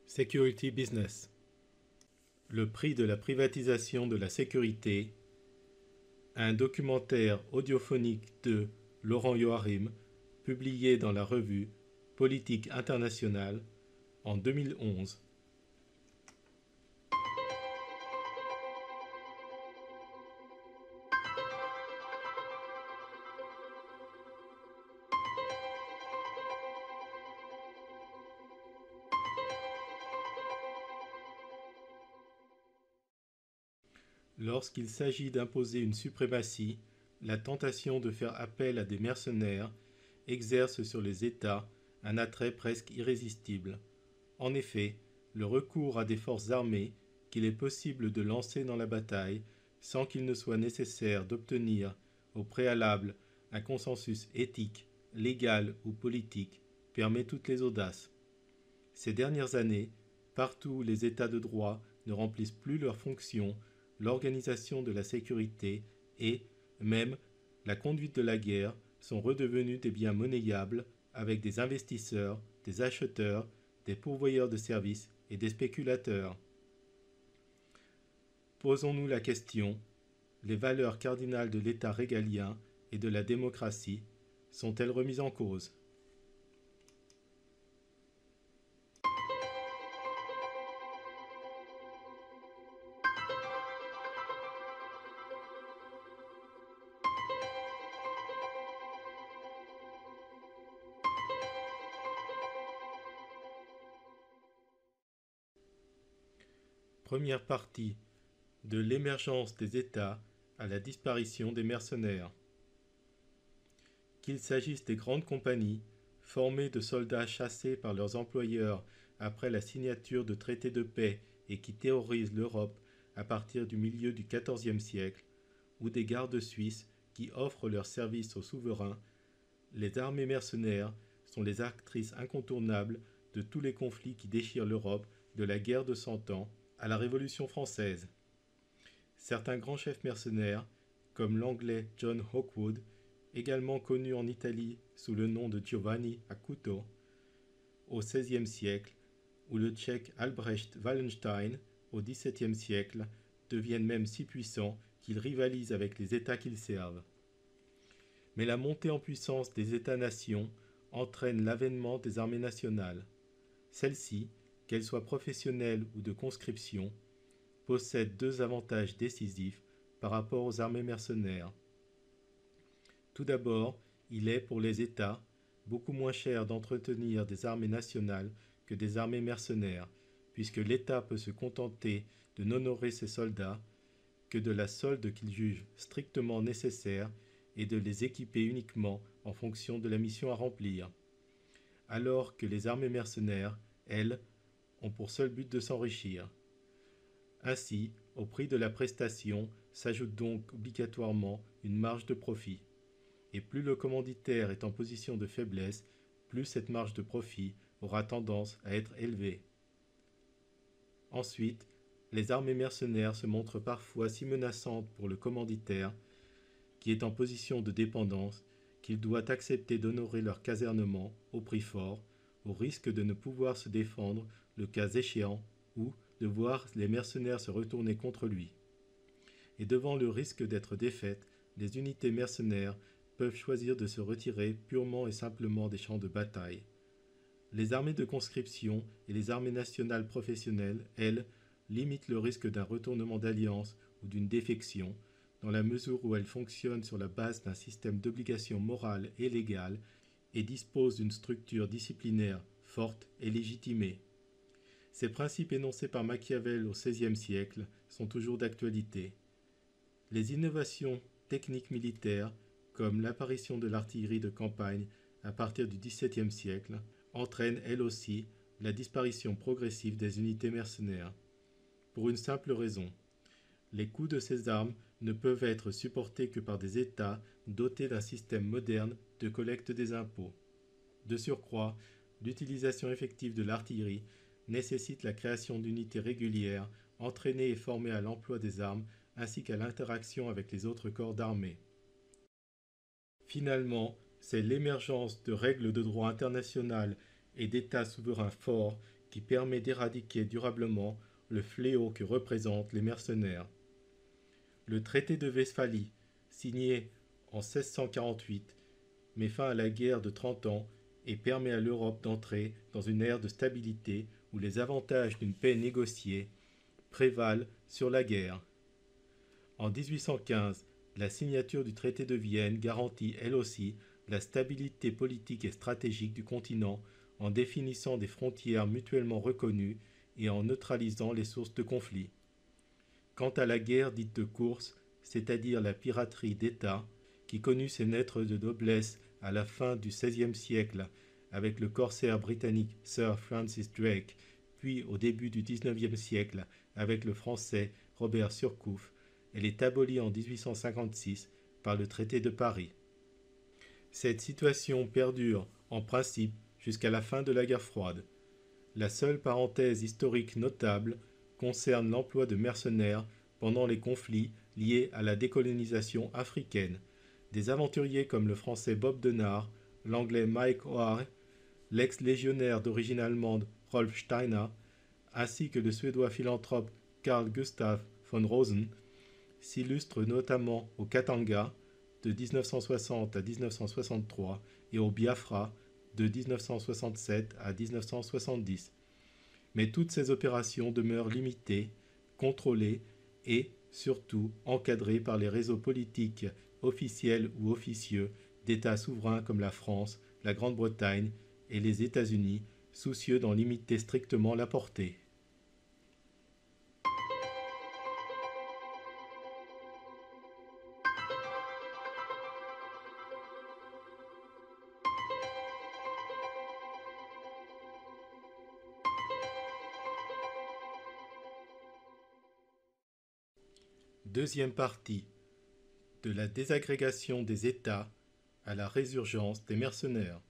Security Business. Le prix de la privatisation de la sécurité. Un documentaire audiophonique de Laurent Yoharim, publié dans la revue Politique internationale en 2011. Lorsqu'il s'agit d'imposer une suprématie, la tentation de faire appel à des mercenaires exerce sur les États un attrait presque irrésistible. En effet, le recours à des forces armées qu'il est possible de lancer dans la bataille sans qu'il ne soit nécessaire d'obtenir au préalable un consensus éthique, légal ou politique permet toutes les audaces. Ces dernières années, partout où les États de droit ne remplissent plus leurs fonctions, l'organisation de la sécurité et, même, la conduite de la guerre sont redevenus des biens monnayables avec des investisseurs, des acheteurs, des pourvoyeurs de services et des spéculateurs. Posons-nous la question, les valeurs cardinales de l'État régalien et de la démocratie sont-elles remises en cause ? Première partie, de l'émergence des États à la disparition des mercenaires. Qu'il s'agisse des grandes compagnies, formées de soldats chassés par leurs employeurs après la signature de traités de paix et qui terrorisent l'Europe à partir du milieu du XIVe siècle, ou des gardes suisses qui offrent leurs services aux souverains, les armées mercenaires sont les actrices incontournables de tous les conflits qui déchirent l'Europe de la guerre de Cent Ans à la Révolution française. Certains grands chefs mercenaires, comme l'anglais John Hawkwood, également connu en Italie sous le nom de Giovanni Acuto, au XVIe siècle, ou le tchèque Albrecht Wallenstein, au XVIIe siècle, deviennent même si puissants qu'ils rivalisent avec les États qu'ils servent. Mais la montée en puissance des États-nations entraîne l'avènement des armées nationales. Celles-ci, qu'elles soient professionnelles ou de conscription, possèdent deux avantages décisifs par rapport aux armées mercenaires. Tout d'abord, il est pour les États beaucoup moins cher d'entretenir des armées nationales que des armées mercenaires, puisque l'État peut se contenter de n'honorer ses soldats que de la solde qu'il juge strictement nécessaire et de les équiper uniquement en fonction de la mission à remplir, alors que les armées mercenaires, elles, ont pour seul but de s'enrichir. Ainsi, au prix de la prestation s'ajoute donc obligatoirement une marge de profit. Et plus le commanditaire est en position de faiblesse, plus cette marge de profit aura tendance à être élevée. Ensuite, les armées mercenaires se montrent parfois si menaçantes pour le commanditaire, qui est en position de dépendance, qu'il doit accepter d'honorer leur casernement au prix fort, au risque de ne pouvoir se défendre le cas échéant ou de voir les mercenaires se retourner contre lui. Et devant le risque d'être défaites, les unités mercenaires peuvent choisir de se retirer purement et simplement des champs de bataille. Les armées de conscription et les armées nationales professionnelles, elles, limitent le risque d'un retournement d'alliance ou d'une défection, dans la mesure où elles fonctionnent sur la base d'un système d'obligations morales et légales et disposent d'une structure disciplinaire forte et légitimée. Ces principes énoncés par Machiavel au XVIe siècle sont toujours d'actualité. Les innovations techniques militaires, comme l'apparition de l'artillerie de campagne à partir du XVIIe siècle, entraînent elles aussi la disparition progressive des unités mercenaires. Pour une simple raison, les coûts de ces armes ne peuvent être supportés que par des États dotés d'un système moderne de collecte des impôts. De surcroît, l'utilisation effective de l'artillerie nécessite la création d'unités régulières, entraînées et formées à l'emploi des armes ainsi qu'à l'interaction avec les autres corps d'armée. Finalement, c'est l'émergence de règles de droit international et d'États souverains forts qui permet d'éradiquer durablement le fléau que représentent les mercenaires. Le traité de Westphalie, signé en 1648, met fin à la guerre de 30 ans et permet à l'Europe d'entrer dans une ère de stabilité où les avantages d'une paix négociée prévalent sur la guerre. En 1815, la signature du traité de Vienne garantit elle aussi la stabilité politique et stratégique du continent en définissant des frontières mutuellement reconnues et en neutralisant les sources de conflit. Quant à la guerre dite de course, c'est-à-dire la piraterie d'État, qui connut ses lettres de noblesse à la fin du XVIe siècle avec le corsaire britannique Sir Francis Drake, puis au début du XIXe siècle avec le français Robert Surcouf, elle est abolie en 1856 par le traité de Paris. Cette situation perdure, en principe, jusqu'à la fin de la guerre froide. La seule parenthèse historique notable concerne l'emploi de mercenaires pendant les conflits liés à la décolonisation africaine. Des aventuriers comme le français Bob Denard, l'anglais Mike O'Hare, l'ex-légionnaire d'origine allemande Rolf Steiner, ainsi que le suédois philanthrope Carl Gustaf von Rosen, s'illustrent notamment au Katanga de 1960 à 1963 et au Biafra de 1967 à 1970. Mais toutes ces opérations demeurent limitées, contrôlées et, surtout, encadrées par les réseaux politiques officiels ou officieux d'États souverains comme la France, la Grande-Bretagne et les États-Unis, soucieux d'en limiter strictement la portée. Deuxième partie. De la désagrégation des États à la résurgence des mercenaires.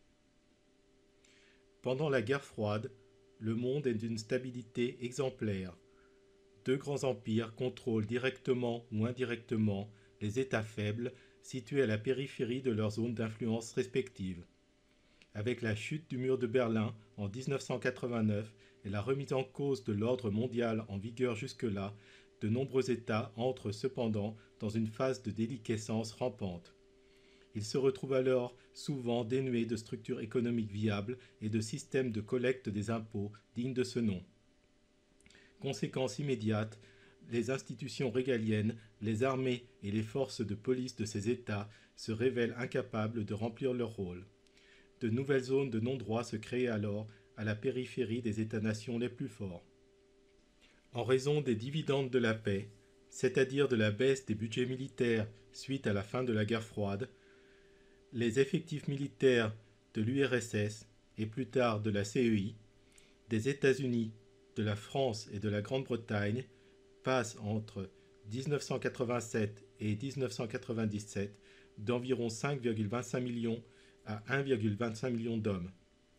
Pendant la guerre froide, le monde est d'une stabilité exemplaire. Deux grands empires contrôlent directement ou indirectement les États faibles situés à la périphérie de leurs zones d'influence respectives. Avec la chute du mur de Berlin en 1989 et la remise en cause de l'ordre mondial en vigueur jusque-là, de nombreux États entrent cependant dans une phase de déliquescence rampante. Ils se retrouvent alors souvent dénués de structures économiques viables et de systèmes de collecte des impôts dignes de ce nom. Conséquence immédiate, les institutions régaliennes, les armées et les forces de police de ces États se révèlent incapables de remplir leur rôle. De nouvelles zones de non-droit se créent alors à la périphérie des États-nations les plus forts. En raison des dividendes de la paix, c'est-à-dire de la baisse des budgets militaires suite à la fin de la guerre froide, les effectifs militaires de l'URSS et plus tard de la CEI, des États-Unis, de la France et de la Grande-Bretagne passent entre 1987 et 1997 d'environ 5,25 millions à 1,25 million d'hommes.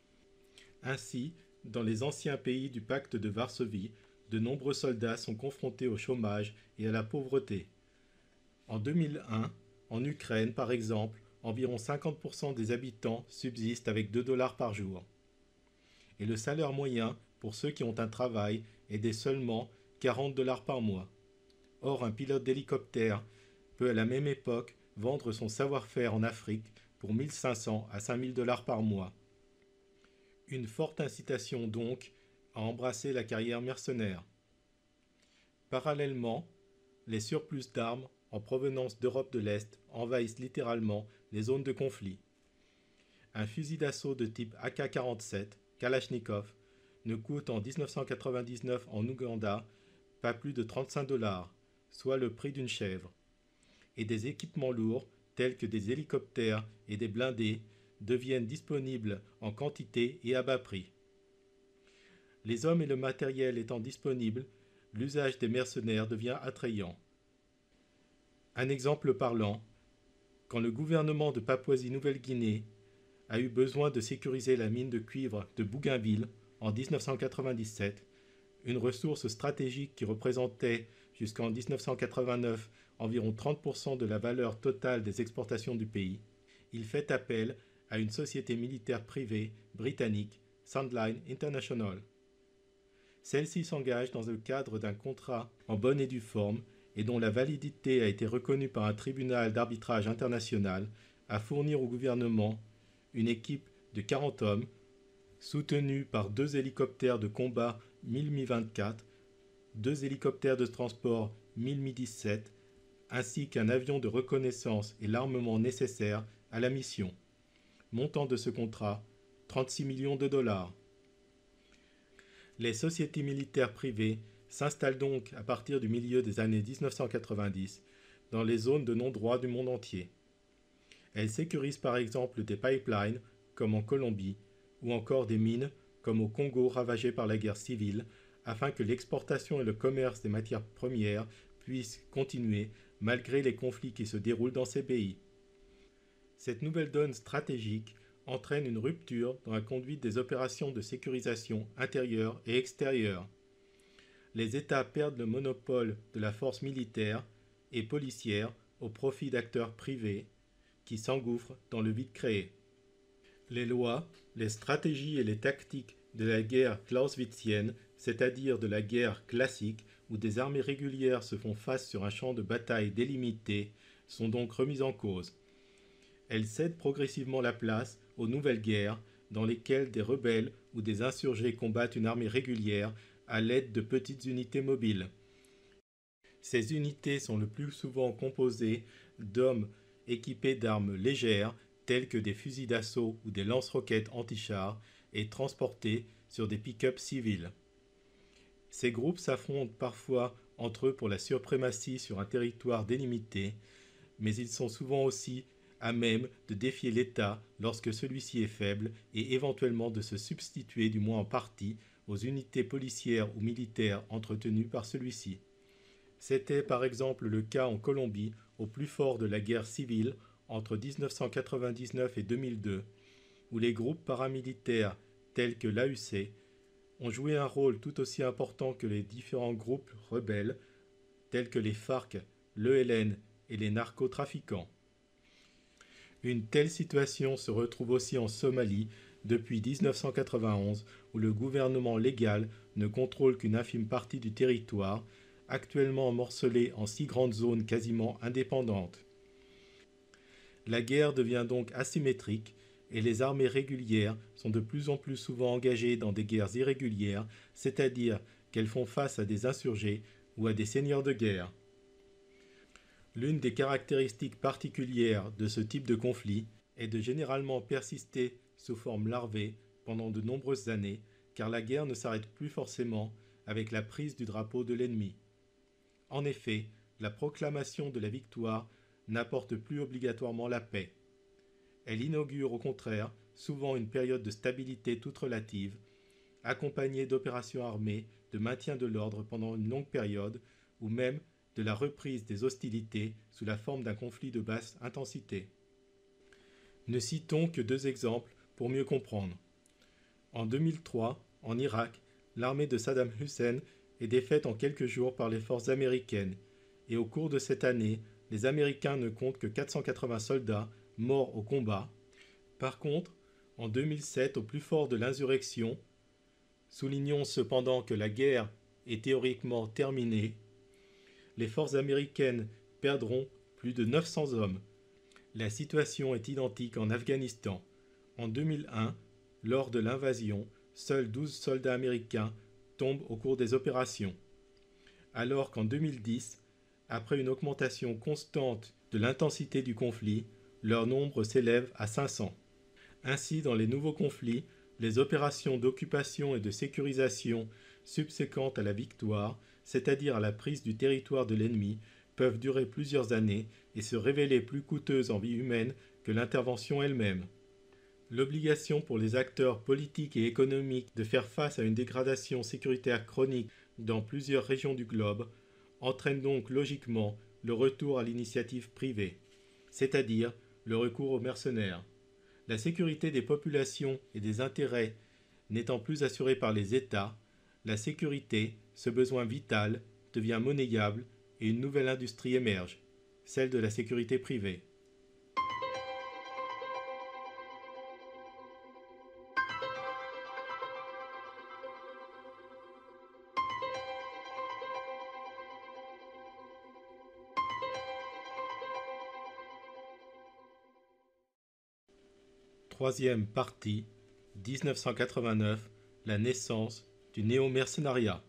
Ainsi, dans les anciens pays du pacte de Varsovie, de nombreux soldats sont confrontés au chômage et à la pauvreté. En 2001, en Ukraine par exemple, environ 50% des habitants subsistent avec 2 $ par jour. Et le salaire moyen pour ceux qui ont un travail est de seulement 40 $ par mois. Or, un pilote d'hélicoptère peut à la même époque vendre son savoir-faire en Afrique pour 1500 à 5000 $ par mois. Une forte incitation donc à embrasser la carrière mercenaire. Parallèlement, les surplus d'armes en provenance d'Europe de l'Est envahissent littéralement les zones de conflit. Un fusil d'assaut de type AK-47, Kalachnikov, ne coûte en 1999 en Ouganda pas plus de 35 $, soit le prix d'une chèvre. Et des équipements lourds, tels que des hélicoptères et des blindés, deviennent disponibles en quantité et à bas prix. Les hommes et le matériel étant disponibles, l'usage des mercenaires devient attrayant. Un exemple parlant, quand le gouvernement de Papouasie-Nouvelle-Guinée a eu besoin de sécuriser la mine de cuivre de Bougainville en 1997, une ressource stratégique qui représentait jusqu'en 1989 environ 30% de la valeur totale des exportations du pays, il fait appel à une société militaire privée britannique, Sandline International. Celle-ci s'engage dans le cadre d'un contrat en bonne et due forme et dont la validité a été reconnue par un tribunal d'arbitrage international à fournir au gouvernement une équipe de 40 hommes soutenus par 2 hélicoptères de combat 1000 Mi-24, 2 hélicoptères de transport 1000 Mi-17, ainsi qu'un avion de reconnaissance et l'armement nécessaire à la mission. Montant de ce contrat, 36 millions de dollars. Les sociétés militaires privées s'installent donc à partir du milieu des années 1990 dans les zones de non-droit du monde entier. Elles sécurisent par exemple des pipelines, comme en Colombie, ou encore des mines, comme au Congo ravagé par la guerre civile, afin que l'exportation et le commerce des matières premières puissent continuer malgré les conflits qui se déroulent dans ces pays. Cette nouvelle donne stratégique entraîne une rupture dans la conduite des opérations de sécurisation intérieure et extérieure. Les États perdent le monopole de la force militaire et policière au profit d'acteurs privés qui s'engouffrent dans le vide créé. Les lois, les stratégies et les tactiques de la guerre clausewitzienne, c'est-à-dire de la guerre classique où des armées régulières se font face sur un champ de bataille délimité, sont donc remises en cause. Elles cèdent progressivement la place aux nouvelles guerres dans lesquelles des rebelles ou des insurgés combattent une armée régulière à l'aide de petites unités mobiles. Ces unités sont le plus souvent composées d'hommes équipés d'armes légères telles que des fusils d'assaut ou des lance-roquettes anti-chars et transportés sur des pick-up civils. Ces groupes s'affrontent parfois entre eux pour la suprématie sur un territoire délimité, mais ils sont souvent aussi à même de défier l'État lorsque celui-ci est faible et éventuellement de se substituer du moins en partie aux unités policières ou militaires entretenues par celui-ci. C'était par exemple le cas en Colombie au plus fort de la guerre civile entre 1999 et 2002, où les groupes paramilitaires tels que l'AUC ont joué un rôle tout aussi important que les différents groupes rebelles tels que les FARC, l'ELN et les narcotrafiquants. Une telle situation se retrouve aussi en Somalie depuis 1991, où le gouvernement légal ne contrôle qu'une infime partie du territoire, actuellement morcelé en 6 grandes zones quasiment indépendantes. La guerre devient donc asymétrique et les armées régulières sont de plus en plus souvent engagées dans des guerres irrégulières, c'est-à-dire qu'elles font face à des insurgés ou à des seigneurs de guerre. L'une des caractéristiques particulières de ce type de conflit est de généralement persister sous forme larvée pendant de nombreuses années, car la guerre ne s'arrête plus forcément avec la prise du drapeau de l'ennemi. En effet, la proclamation de la victoire n'apporte plus obligatoirement la paix. Elle inaugure au contraire souvent une période de stabilité toute relative, accompagnée d'opérations armées de maintien de l'ordre pendant une longue période, ou même de la reprise des hostilités sous la forme d'un conflit de basse intensité. Ne citons que 2 exemples pour mieux comprendre. En 2003, en Irak, l'armée de Saddam Hussein est défaite en quelques jours par les forces américaines, et au cours de cette année, les Américains ne comptent que 480 soldats morts au combat. Par contre, en 2007, au plus fort de l'insurrection, soulignons cependant que la guerre est théoriquement terminée, les forces américaines perdront plus de 900 hommes. La situation est identique en Afghanistan. En 2001, lors de l'invasion, seuls 12 soldats américains tombent au cours des opérations. Alors qu'en 2010, après une augmentation constante de l'intensité du conflit, leur nombre s'élève à 500. Ainsi, dans les nouveaux conflits, les opérations d'occupation et de sécurisation subséquentes à la victoire, c'est-à-dire à la prise du territoire de l'ennemi, peuvent durer plusieurs années et se révéler plus coûteuses en vie humaine que l'intervention elle-même. L'obligation pour les acteurs politiques et économiques de faire face à une dégradation sécuritaire chronique dans plusieurs régions du globe entraîne donc logiquement le retour à l'initiative privée, c'est-à-dire le recours aux mercenaires. La sécurité des populations et des intérêts n'étant plus assurée par les États, la sécurité, ce besoin vital, devient monnayable et une nouvelle industrie émerge, celle de la sécurité privée. Troisième partie, 1989, la naissance du néo-mercenariat.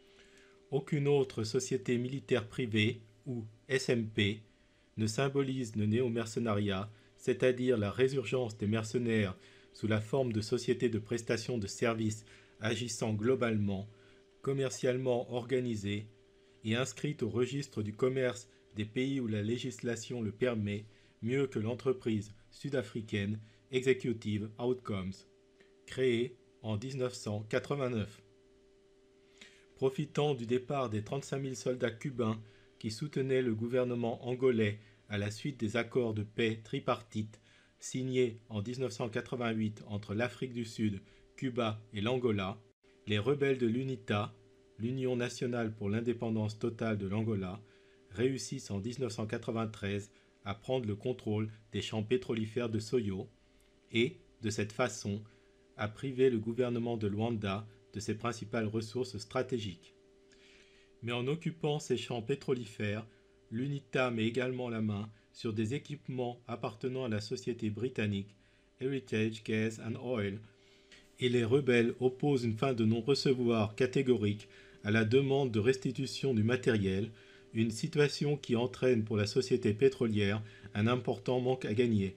Aucune autre société militaire privée, ou SMP, ne symbolise le néo-mercenariat, c'est-à-dire la résurgence des mercenaires sous la forme de sociétés de prestation de services agissant globalement, commercialement organisées et inscrites au registre du commerce des pays où la législation le permet, mieux que l'entreprise sud-africaine Executive Outcomes, créée en 1989. Profitant du départ des 35 000 soldats cubains qui soutenaient le gouvernement angolais à la suite des accords de paix tripartites signés en 1988 entre l'Afrique du Sud, Cuba et l'Angola, les rebelles de l'UNITA, l'Union nationale pour l'indépendance totale de l'Angola, réussissent en 1993 à prendre le contrôle des champs pétrolifères de Soyo et, de cette façon, à priver le gouvernement de Luanda de ses principales ressources stratégiques. Mais en occupant ces champs pétrolifères, l'UNITA met également la main sur des équipements appartenant à la société britannique Heritage Gas and Oil, et les rebelles opposent une fin de non-recevoir catégorique à la demande de restitution du matériel, une situation qui entraîne pour la société pétrolière un important manque à gagner.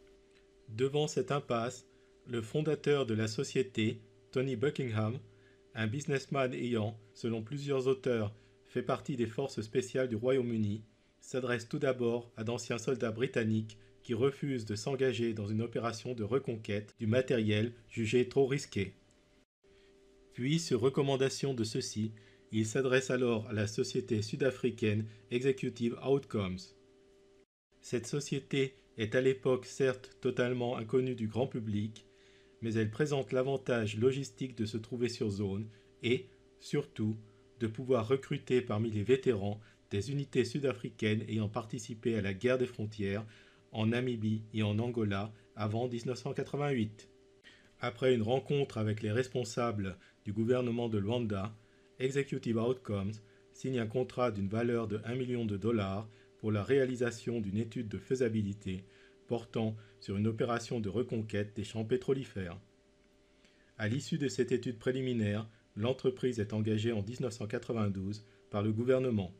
Devant cette impasse, le fondateur de la société, Tony Buckingham, un businessman ayant, selon plusieurs auteurs, fait partie des forces spéciales du Royaume-Uni, s'adresse tout d'abord à d'anciens soldats britanniques qui refusent de s'engager dans une opération de reconquête du matériel jugé trop risqué. Puis, sur recommandation de ceux-ci, il s'adresse alors à la société sud-africaine Executive Outcomes. Cette société est à l'époque certes totalement inconnue du grand public, mais elle présente l'avantage logistique de se trouver sur zone et, surtout, de pouvoir recruter parmi les vétérans des unités sud-africaines ayant participé à la guerre des frontières en Namibie et en Angola avant 1988. Après une rencontre avec les responsables du gouvernement de Luanda, Executive Outcomes signe un contrat d'une valeur de 1 million de dollars pour la réalisation d'une étude de faisabilité portant sur une opération de reconquête des champs pétrolifères. À l'issue de cette étude préliminaire, l'entreprise est engagée en 1992 par le gouvernement.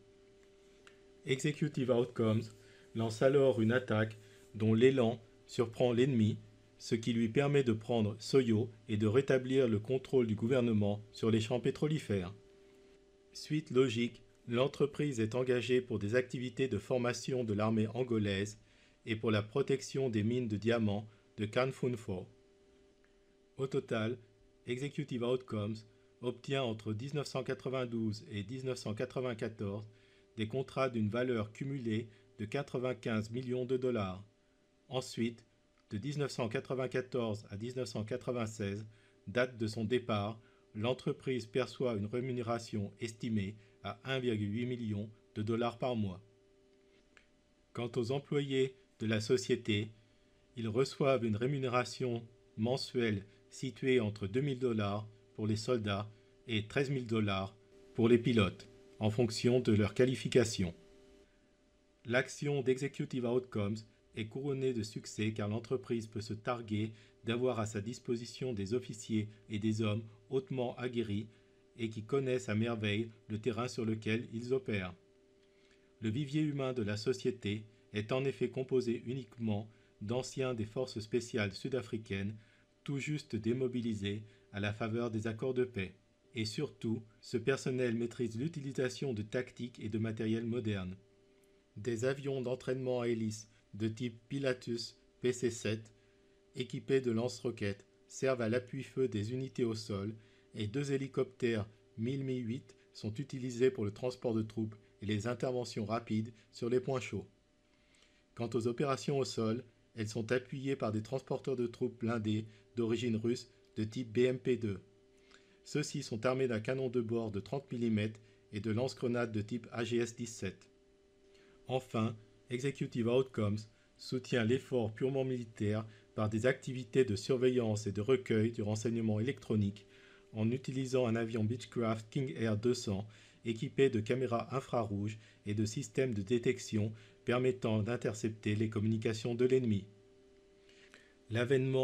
Executive Outcomes lance alors une attaque dont l'élan surprend l'ennemi, ce qui lui permet de prendre Soyo et de rétablir le contrôle du gouvernement sur les champs pétrolifères. Suite logique, l'entreprise est engagée pour des activités de formation de l'armée angolaise et pour la protection des mines de diamants de Kanfunfo. Au total, Executive Outcomes obtient entre 1992 et 1994 des contrats d'une valeur cumulée de 95 millions de dollars. Ensuite, de 1994 à 1996, date de son départ, l'entreprise perçoit une rémunération estimée à 1,8 million de dollars par mois. Quant aux employés de la société, ils reçoivent une rémunération mensuelle située entre 2 000 dollars pour les soldats et 13 000 dollars pour les pilotes, en fonction de leur qualification. L'action d'Executive Outcomes est couronnée de succès car l'entreprise peut se targuer d'avoir à sa disposition des officiers et des hommes hautement aguerris et qui connaissent à merveille le terrain sur lequel ils opèrent. Le vivier humain de la société est en effet composé uniquement d'anciens des forces spéciales sud-africaines, tout juste démobilisés à la faveur des accords de paix. Et surtout, ce personnel maîtrise l'utilisation de tactiques et de matériel moderne. Des avions d'entraînement à hélice de type Pilatus PC-7, équipés de lance-roquettes, servent à l'appui-feu des unités au sol et 2 hélicoptères 1000 Mi-8 sont utilisés pour le transport de troupes et les interventions rapides sur les points chauds. Quant aux opérations au sol, elles sont appuyées par des transporteurs de troupes blindés d'origine russe de type BMP-2. Ceux-ci sont armés d'un canon de bord de 30 mm et de lance-grenades de type AGS-17. Enfin, Executive Outcomes soutient l'effort purement militaire par des activités de surveillance et de recueil du renseignement électronique en utilisant un avion Beechcraft King Air 200 équipé de caméras infrarouges et de systèmes de détection permettant d'intercepter les communications de l'ennemi. L'avènement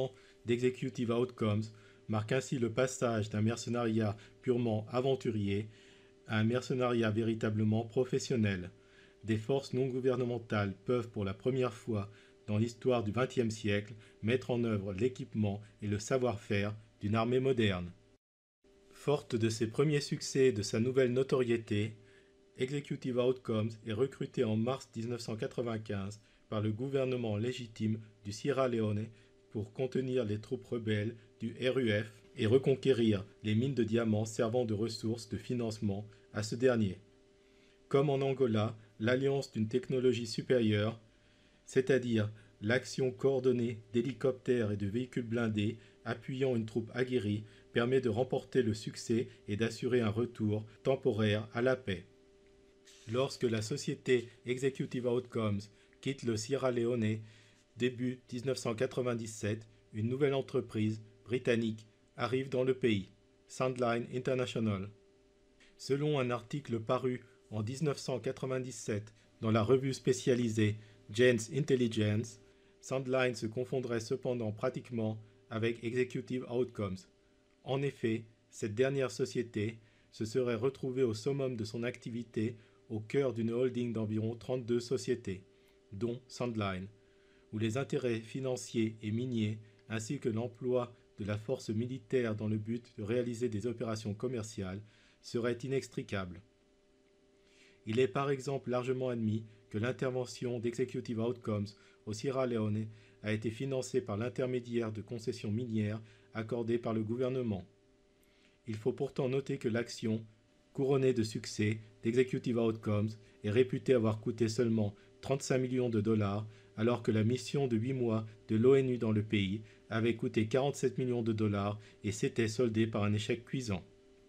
d'Executive Outcomes marque ainsi le passage d'un mercenariat purement aventurier à un mercenariat véritablement professionnel. Des forces non gouvernementales peuvent pour la première fois dans l'histoire du XXe siècle mettre en œuvre l'équipement et le savoir-faire d'une armée moderne. Forte de ses premiers succès et de sa nouvelle notoriété, Executive Outcomes est recruté en mars 1995 par le gouvernement légitime du Sierra Leone pour contenir les troupes rebelles du RUF et reconquérir les mines de diamants servant de ressource de financement à ce dernier. Comme en Angola, l'alliance d'une technologie supérieure, c'est-à-dire l'action coordonnée d'hélicoptères et de véhicules blindés appuyant une troupe aguerrie, permet de remporter le succès et d'assurer un retour temporaire à la paix. Lorsque la société Executive Outcomes quitte le Sierra Leone début 1997, une nouvelle entreprise britannique arrive dans le pays, Sandline International. Selon un article paru en 1997 dans la revue spécialisée Gens Intelligence, Sandline se confondrait cependant pratiquement avec Executive Outcomes. En effet, cette dernière société se serait retrouvée au summum de son activité au cœur d'une holding d'environ 32 sociétés, dont Sandline, où les intérêts financiers et miniers ainsi que l'emploi de la force militaire dans le but de réaliser des opérations commerciales seraient inextricables. Il est par exemple largement admis que l'intervention d'Executive Outcomes au Sierra Leone a été financée par l'intermédiaire de concessions minières accordées par le gouvernement. Il faut pourtant noter que l'action, couronnée de succès, d'Executive Outcomes est réputée avoir coûté seulement 35 millions de dollars, alors que la mission de 8 mois de l'ONU dans le pays avait coûté 47 millions de dollars et s'était soldée par un échec cuisant.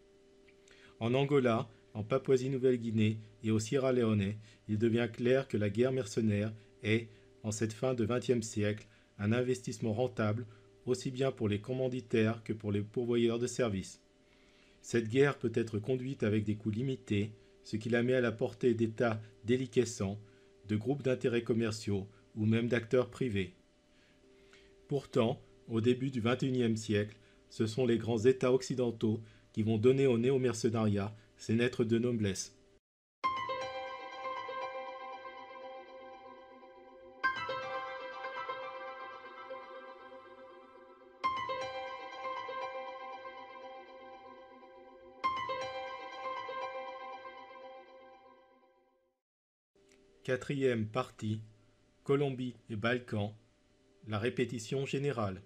En Angola, en Papouasie-Nouvelle-Guinée et au Sierra Leone, il devient clair que la guerre mercenaire est, en cette fin de XXe siècle, un investissement rentable aussi bien pour les commanditaires que pour les pourvoyeurs de services. Cette guerre peut être conduite avec des coûts limités, ce qui la met à la portée d'États déliquescents, de groupes d'intérêts commerciaux ou même d'acteurs privés. Pourtant, au début du XXIe siècle, ce sont les grands États occidentaux qui vont donner au néo-mercenariat ses lettres de noblesse. Quatrième partie, Colombie et Balkans, la répétition générale.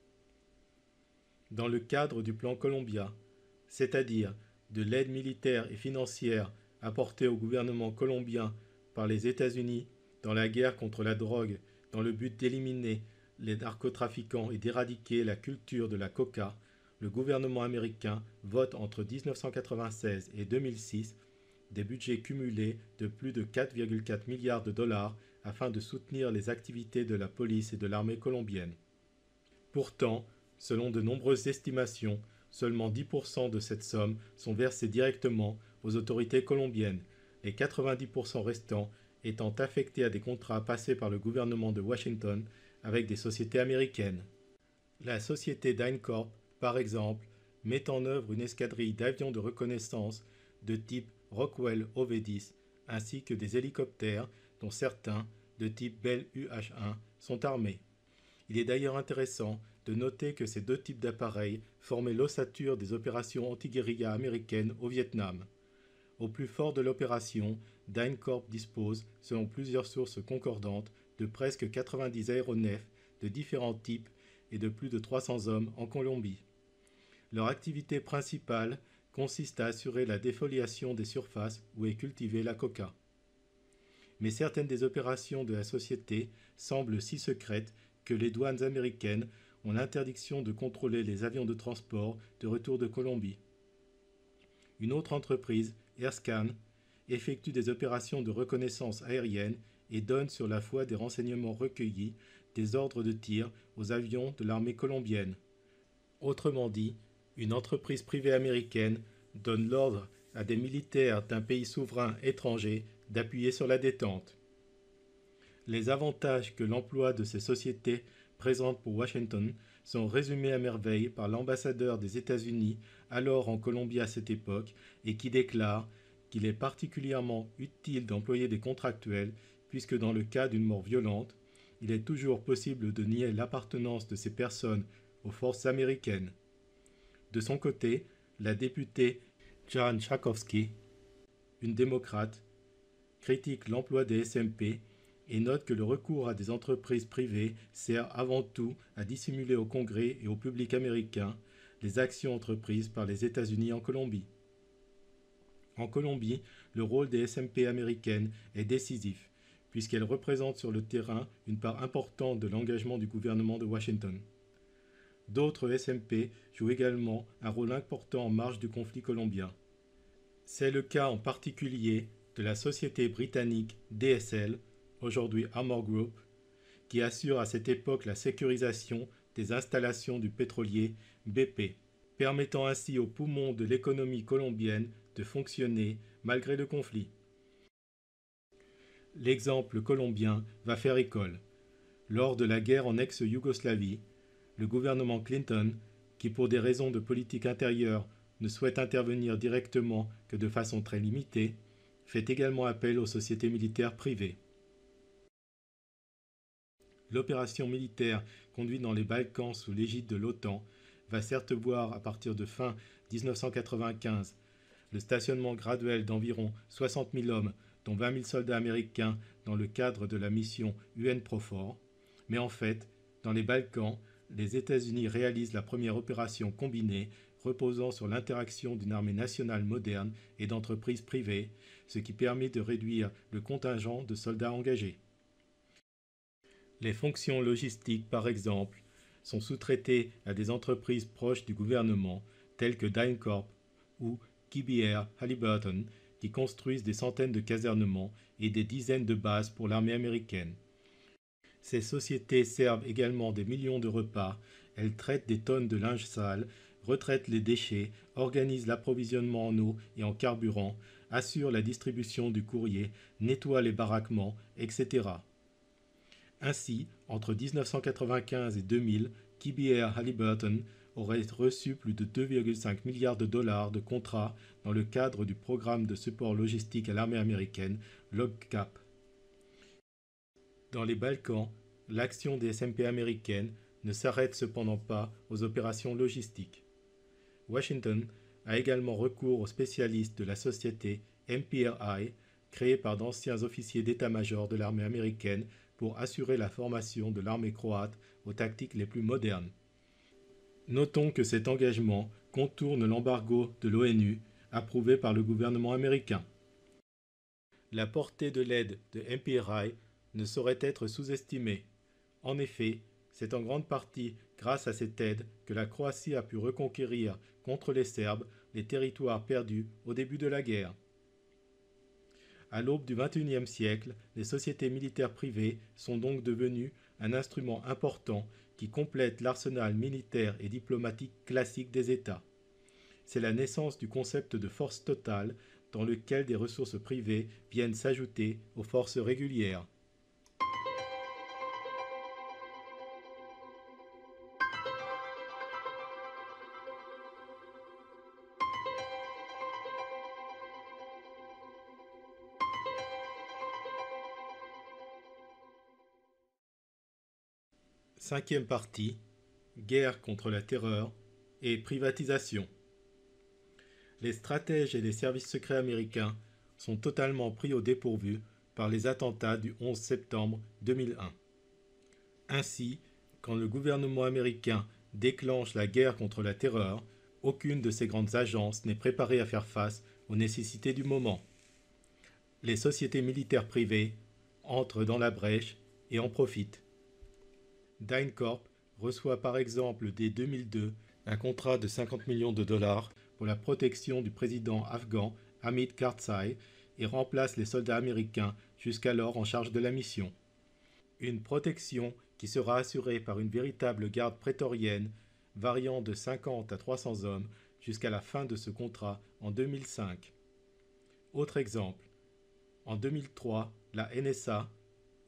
Dans le cadre du plan Colombia, c'est-à-dire de l'aide militaire et financière apportée au gouvernement colombien par les États-Unis dans la guerre contre la drogue dans le but d'éliminer les narcotrafiquants et d'éradiquer la culture de la coca, le gouvernement américain vote entre 1996 et 2006 des budgets cumulés de plus de 4,4 milliards de dollars afin de soutenir les activités de la police et de l'armée colombienne. Pourtant, selon de nombreuses estimations, seulement 10% de cette somme sont versés directement aux autorités colombiennes, les 90% restants étant affectés à des contrats passés par le gouvernement de Washington avec des sociétés américaines. La société DynCorp, par exemple, met en œuvre une escadrille d'avions de reconnaissance de type Rockwell OV-10 ainsi que des hélicoptères dont certains, de type Bell UH-1, sont armés. Il est d'ailleurs intéressant de noter que ces deux types d'appareils formaient l'ossature des opérations anti-guérilla américaines au Vietnam. Au plus fort de l'opération, DynCorp dispose, selon plusieurs sources concordantes, de presque 90 aéronefs de différents types et de plus de 300 hommes en Colombie. Leur activité principale consiste à assurer la défoliation des surfaces où est cultivée la coca. Mais certaines des opérations de la société semblent si secrètes que les douanes américaines ont l'interdiction de contrôler les avions de transport de retour de Colombie. Une autre entreprise, Airscan, effectue des opérations de reconnaissance aérienne et donne sur la foi des renseignements recueillis des ordres de tir aux avions de l'armée colombienne. Autrement dit, une entreprise privée américaine donne l'ordre à des militaires d'un pays souverain étranger d'appuyer sur la détente. Les avantages que l'emploi de ces sociétés présentes pour Washington sont résumées à merveille par l'ambassadeur des États-Unis alors en Colombie à cette époque et qui déclare qu'il est particulièrement utile d'employer des contractuels puisque dans le cas d'une mort violente, il est toujours possible de nier l'appartenance de ces personnes aux forces américaines. De son côté, la députée Jan Schakowsky, une démocrate, critique l'emploi des SMP et note que le recours à des entreprises privées sert avant tout à dissimuler au Congrès et au public américain les actions entreprises par les États-Unis en Colombie. En Colombie, le rôle des SMP américaines est décisif, puisqu'elles représentent sur le terrain une part importante de l'engagement du gouvernement de Washington. D'autres SMP jouent également un rôle important en marge du conflit colombien. C'est le cas en particulier de la société britannique DSL, aujourd'hui Armor Group, qui assure à cette époque la sécurisation des installations du pétrolier BP, permettant ainsi aux poumons de l'économie colombienne de fonctionner malgré le conflit. L'exemple colombien va faire école. Lors de la guerre en ex-Yougoslavie, le gouvernement Clinton, qui pour des raisons de politique intérieure ne souhaite intervenir directement que de façon très limitée, fait également appel aux sociétés militaires privées. L'opération militaire conduite dans les Balkans sous l'égide de l'OTAN va certes voir à partir de fin 1995 le stationnement graduel d'environ 60 000 hommes, dont 20 000 soldats américains dans le cadre de la mission UNPROFOR, mais en fait, dans les Balkans, les États-Unis réalisent la première opération combinée reposant sur l'interaction d'une armée nationale moderne et d'entreprises privées, ce qui permet de réduire le contingent de soldats engagés. Les fonctions logistiques, par exemple, sont sous-traitées à des entreprises proches du gouvernement, telles que DynCorp ou KBR Halliburton, qui construisent des centaines de casernements et des dizaines de bases pour l'armée américaine. Ces sociétés servent également des millions de repas, elles traitent des tonnes de linge sale, retraitent les déchets, organisent l'approvisionnement en eau et en carburant, assurent la distribution du courrier, nettoient les baraquements, etc. Ainsi, entre 1995 et 2000, KBR Halliburton aurait reçu plus de 2,5 milliards de dollars de contrats dans le cadre du programme de support logistique à l'armée américaine, LOGCAP. Dans les Balkans, l'action des SMP américaines ne s'arrête cependant pas aux opérations logistiques. Washington a également recours aux spécialistes de la société MPRI, créée par d'anciens officiers d'état-major de l'armée américaine pour assurer la formation de l'armée croate aux tactiques les plus modernes. Notons que cet engagement contourne l'embargo de l'ONU approuvé par le gouvernement américain. La portée de l'aide de MPRI ne saurait être sous-estimée. En effet, c'est en grande partie grâce à cette aide que la Croatie a pu reconquérir contre les Serbes les territoires perdus au début de la guerre. À l'aube du XXIe siècle, les sociétés militaires privées sont donc devenues un instrument important qui complète l'arsenal militaire et diplomatique classique des États. C'est la naissance du concept de force totale dans lequel des ressources privées viennent s'ajouter aux forces régulières. Cinquième partie, guerre contre la terreur et privatisation. Les stratèges et les services secrets américains sont totalement pris au dépourvu par les attentats du 11 septembre 2001. Ainsi, quand le gouvernement américain déclenche la guerre contre la terreur, aucune de ces grandes agences n'est préparée à faire face aux nécessités du moment. Les sociétés militaires privées entrent dans la brèche et en profitent. DynCorp reçoit par exemple dès 2002 un contrat de 50 millions de dollars pour la protection du président afghan Hamid Karzai et remplace les soldats américains jusqu'alors en charge de la mission. Une protection qui sera assurée par une véritable garde prétorienne variant de 50 à 300 hommes jusqu'à la fin de ce contrat en 2005. Autre exemple, en 2003, la NSA,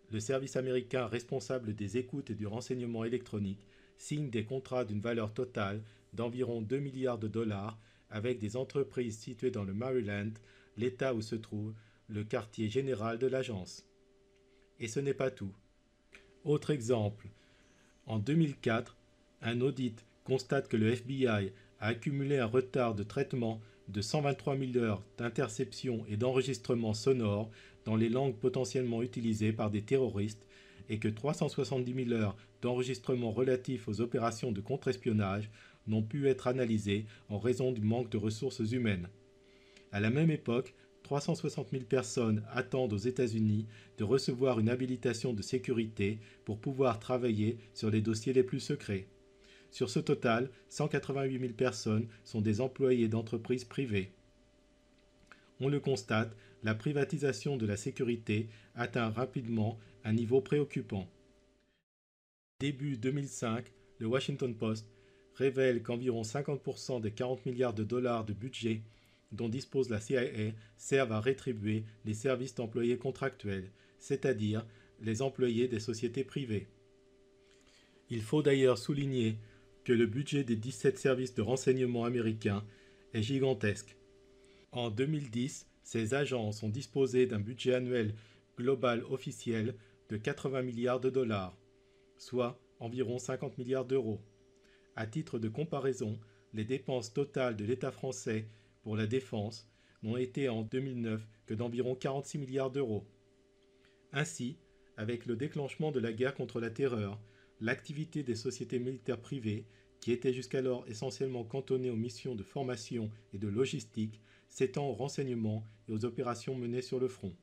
le service américain responsable des écoutes et du renseignement électronique signe des contrats d'une valeur totale d'environ 2 milliards de dollars avec des entreprises situées dans le Maryland, l'État où se trouve le quartier général de l'agence. Et ce n'est pas tout. Autre exemple, en 2004, un audit constate que le FBI a accumulé un retard de traitement de 123 000 heures d'interception et d'enregistrement sonore dans les langues potentiellement utilisées par des terroristes et que 370 000 heures d'enregistrement relatifs aux opérations de contre-espionnage n'ont pu être analysées en raison du manque de ressources humaines. À la même époque, 360 000 personnes attendent aux États-Unis de recevoir une habilitation de sécurité pour pouvoir travailler sur les dossiers les plus secrets. Sur ce total, 188 000 personnes sont des employés d'entreprises privées. On le constate, la privatisation de la sécurité atteint rapidement un niveau préoccupant. Début 2005, le Washington Post révèle qu'environ 50% des 40 milliards de dollars de budget dont dispose la CIA servent à rétribuer les services d'employés contractuels, c'est-à-dire les employés des sociétés privées. Il faut d'ailleurs souligner que le budget des 17 services de renseignement américains est gigantesque. En 2010, ces agences ont disposé d'un budget annuel global officiel de 80 milliards de dollars, soit environ 50 milliards d'euros. À titre de comparaison, les dépenses totales de l'État français pour la défense n'ont été en 2009 que d'environ 46 milliards d'euros. Ainsi, avec le déclenchement de la guerre contre la terreur, l'activité des sociétés militaires privées, qui étaient jusqu'alors essentiellement cantonnées aux missions de formation et de logistique, s'étend aux renseignements et aux opérations menées sur le front.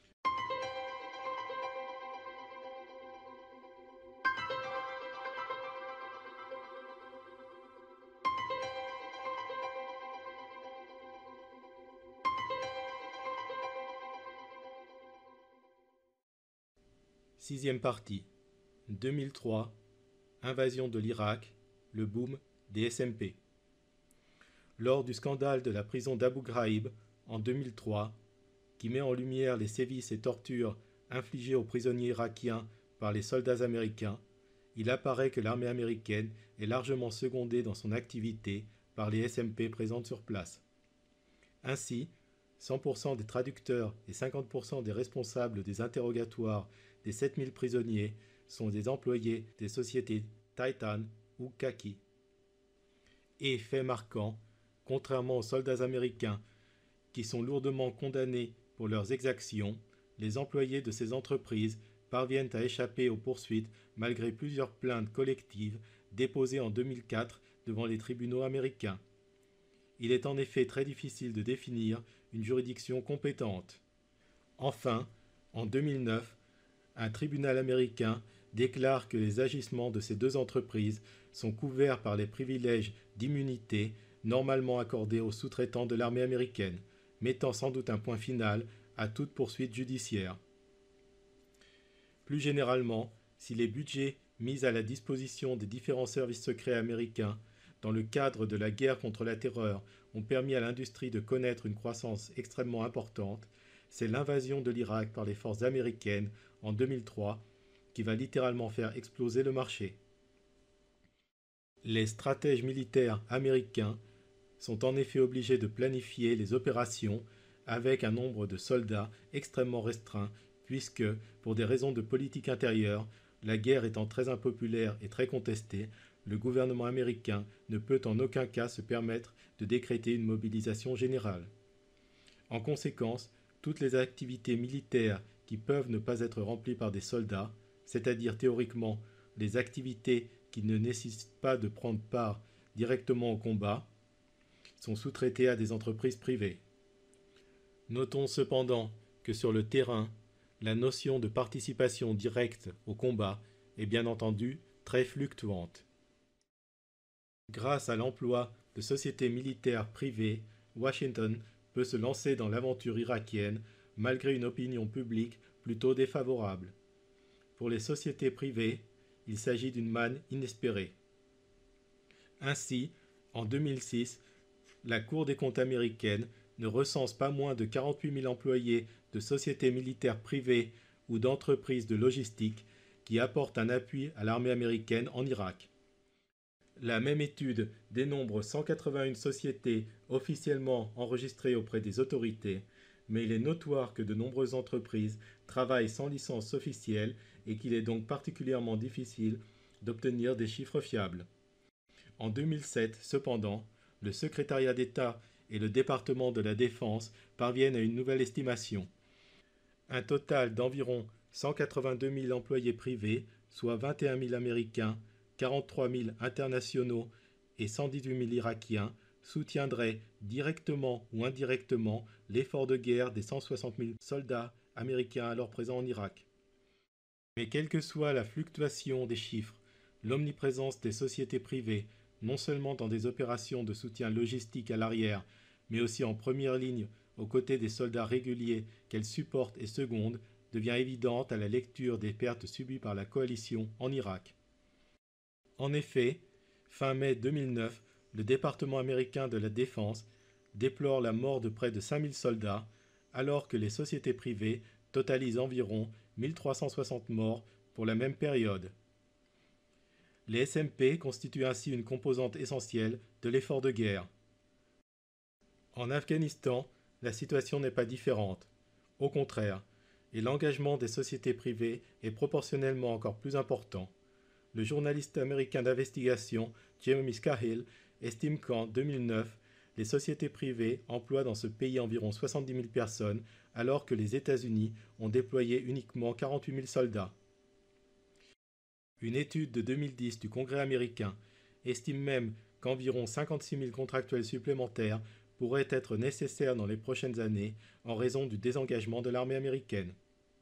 Sixième partie. 2003. Invasion de l'Irak, le boom des SMP. Lors du scandale de la prison d'Abu Ghraib en 2003, qui met en lumière les sévices et tortures infligés aux prisonniers irakiens par les soldats américains, il apparaît que l'armée américaine est largement secondée dans son activité par les SMP présentes sur place. Ainsi, 100% des traducteurs et 50% des responsables des interrogatoires des 7000 prisonniers sont des employés des sociétés Titan ou Khaki. Et fait marquant, contrairement aux soldats américains qui sont lourdement condamnés pour leurs exactions, les employés de ces entreprises parviennent à échapper aux poursuites malgré plusieurs plaintes collectives déposées en 2004 devant les tribunaux américains. Il est en effet très difficile de définir une juridiction compétente. Enfin, en 2009, un tribunal américain déclare que les agissements de ces deux entreprises sont couverts par les privilèges d'immunité normalement accordés aux sous-traitants de l'armée américaine, mettant sans doute un point final à toute poursuite judiciaire. Plus généralement, si les budgets mis à la disposition des différents services secrets américains dans le cadre de la guerre contre la terreur ont permis à l'industrie de connaître une croissance extrêmement importante, c'est l'invasion de l'Irak par les forces américaines en 2003 qui va littéralement faire exploser le marché. Les stratèges militaires américains sont en effet obligés de planifier les opérations avec un nombre de soldats extrêmement restreint puisque, pour des raisons de politique intérieure, la guerre étant très impopulaire et très contestée, le gouvernement américain ne peut en aucun cas se permettre de décréter une mobilisation générale. En conséquence, toutes les activités militaires qui peuvent ne pas être remplies par des soldats, c'est-à-dire théoriquement les activités qui ne nécessitent pas de prendre part directement au combat, sont sous-traitées à des entreprises privées. Notons cependant que sur le terrain, la notion de participation directe au combat est bien entendu très fluctuante. Grâce à l'emploi de sociétés militaires privées, Washington peut se lancer dans l'aventure irakienne malgré une opinion publique plutôt défavorable. Pour les sociétés privées, il s'agit d'une manne inespérée. Ainsi, en 2006, la Cour des comptes américaine ne recense pas moins de 48 000 employés de sociétés militaires privées ou d'entreprises de logistique qui apportent un appui à l'armée américaine en Irak. La même étude dénombre 181 sociétés officiellement enregistrées auprès des autorités, mais il est notoire que de nombreuses entreprises travaillent sans licence officielle et qu'il est donc particulièrement difficile d'obtenir des chiffres fiables. En 2007, cependant, le secrétariat d'État et le département de la Défense parviennent à une nouvelle estimation. Un total d'environ 182 000 employés privés, soit 21 000 Américains, 43 000 internationaux et 118 000 Irakiens, soutiendraient directement ou indirectement l'effort de guerre des 160 000 soldats américains alors présents en Irak. Mais quelle que soit la fluctuation des chiffres, l'omniprésence des sociétés privées, non seulement dans des opérations de soutien logistique à l'arrière, mais aussi en première ligne aux côtés des soldats réguliers qu'elles supportent et secondent, devient évidente à la lecture des pertes subies par la coalition en Irak. En effet, fin mai 2009, le département américain de la Défense déplore la mort de près de 5000 soldats, alors que les sociétés privées totalisent environ 1360 morts pour la même période. Les SMP constituent ainsi une composante essentielle de l'effort de guerre. En Afghanistan, la situation n'est pas différente. Au contraire, et l'engagement des sociétés privées est proportionnellement encore plus important. Le journaliste américain d'investigation Jeremy Scahill estime qu'en 2009, les sociétés privées emploient dans ce pays environ 70 000 personnes, alors que les États-Unis ont déployé uniquement 48 000 soldats. Une étude de 2010 du Congrès américain estime même qu'environ 56 000 contractuels supplémentaires pourraient être nécessaires dans les prochaines années en raison du désengagement de l'armée américaine.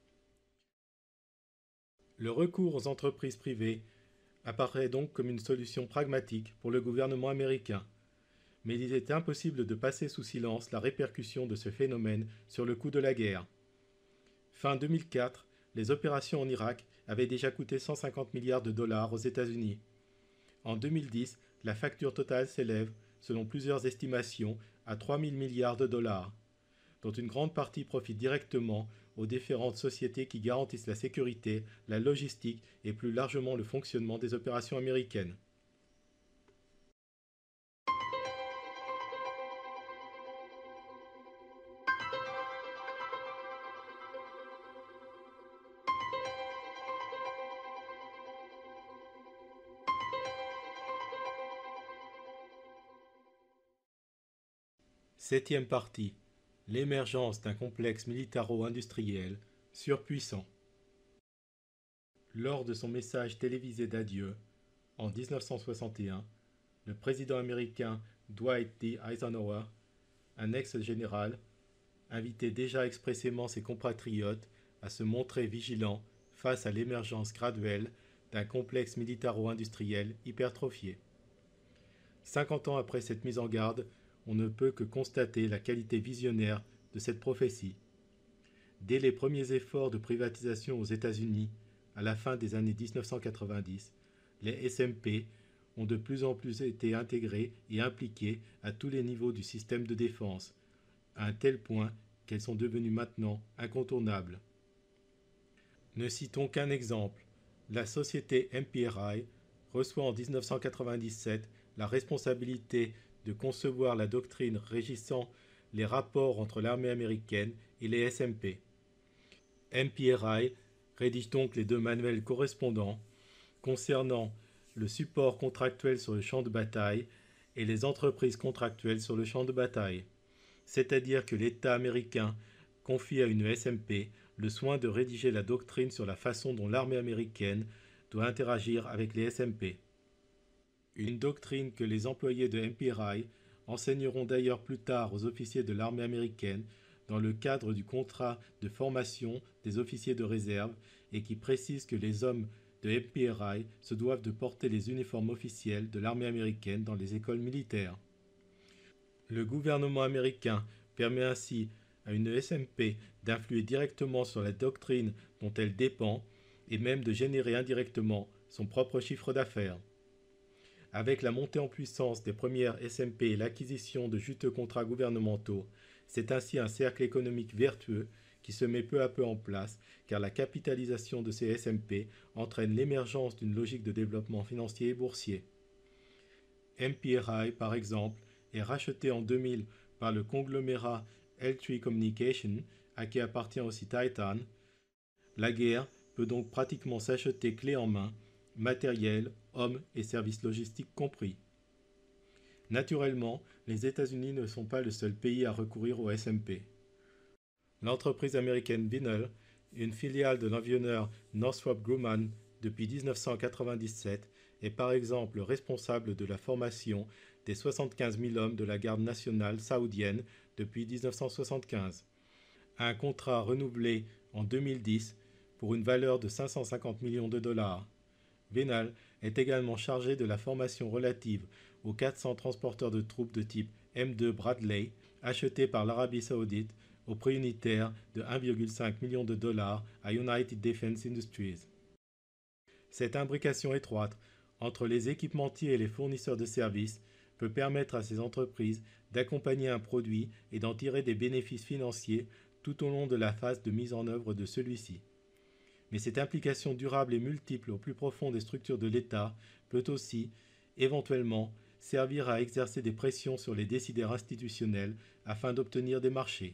Le recours aux entreprises privées apparaît donc comme une solution pragmatique pour le gouvernement américain. Mais il est impossible de passer sous silence la répercussion de ce phénomène sur le coût de la guerre. Fin 2004, les opérations en Irak avaient déjà coûté 150 milliards de dollars aux États-Unis. En 2010, la facture totale s'élève, selon plusieurs estimations, à 3 000 milliards de dollars, dont une grande partie profite directement aux différentes sociétés qui garantissent la sécurité, la logistique et plus largement le fonctionnement des opérations américaines. Septième partie. L'émergence d'un complexe militaro-industriel surpuissant. Lors de son message télévisé d'adieu, en 1961, le président américain Dwight D. Eisenhower, un ex-général, invitait déjà expressément ses compatriotes à se montrer vigilants face à l'émergence graduelle d'un complexe militaro-industriel hypertrophié. 50 ans après cette mise en garde, on ne peut que constater la qualité visionnaire de cette prophétie. Dès les premiers efforts de privatisation aux États-Unis, à la fin des années 1990, les SMP ont de plus en plus été intégrés et impliqués à tous les niveaux du système de défense, à un tel point qu'elles sont devenues maintenant incontournables. Ne citons qu'un exemple. La société MPRI reçoit en 1997 la responsabilité de concevoir la doctrine régissant les rapports entre l'armée américaine et les SMP. MPRI rédige donc les deux manuels correspondants concernant le support contractuel sur le champ de bataille et les entreprises contractuelles sur le champ de bataille. C'est-à-dire que l'État américain confie à une SMP le soin de rédiger la doctrine sur la façon dont l'armée américaine doit interagir avec les SMP. Une doctrine que les employés de MPRI enseigneront d'ailleurs plus tard aux officiers de l'armée américaine dans le cadre du contrat de formation des officiers de réserve et qui précise que les hommes de MPRI se doivent de porter les uniformes officiels de l'armée américaine dans les écoles militaires. Le gouvernement américain permet ainsi à une SMP d'influer directement sur la doctrine dont elle dépend et même de générer indirectement son propre chiffre d'affaires. Avec la montée en puissance des premières SMP et l'acquisition de juteux contrats gouvernementaux, c'est ainsi un cercle économique vertueux qui se met peu à peu en place, car la capitalisation de ces SMP entraîne l'émergence d'une logique de développement financier et boursier. MPRI, par exemple, est racheté en 2000 par le conglomérat L3 Communication, à qui appartient aussi Titan. La guerre peut donc pratiquement s'acheter clé en main, matériel, hommes et services logistiques compris. Naturellement, les États-Unis ne sont pas le seul pays à recourir au SMP. L'entreprise américaine Vinnell, une filiale de l'avionneur Northrop Grumman depuis 1997, est par exemple responsable de la formation des 75 000 hommes de la garde nationale saoudienne depuis 1975. Un contrat renouvelé en 2010 pour une valeur de 550 millions de dollars. Vinnell est également chargé de la formation relative aux 400 transporteurs de troupes de type M2 Bradley, achetés par l'Arabie Saoudite au prix unitaire de 1,5 million de dollars à United Defense Industries. Cette imbrication étroite entre les équipementiers et les fournisseurs de services peut permettre à ces entreprises d'accompagner un produit et d'en tirer des bénéfices financiers tout au long de la phase de mise en œuvre de celui-ci. Mais cette implication durable et multiple au plus profond des structures de l'État peut aussi, éventuellement, servir à exercer des pressions sur les décideurs institutionnels afin d'obtenir des marchés.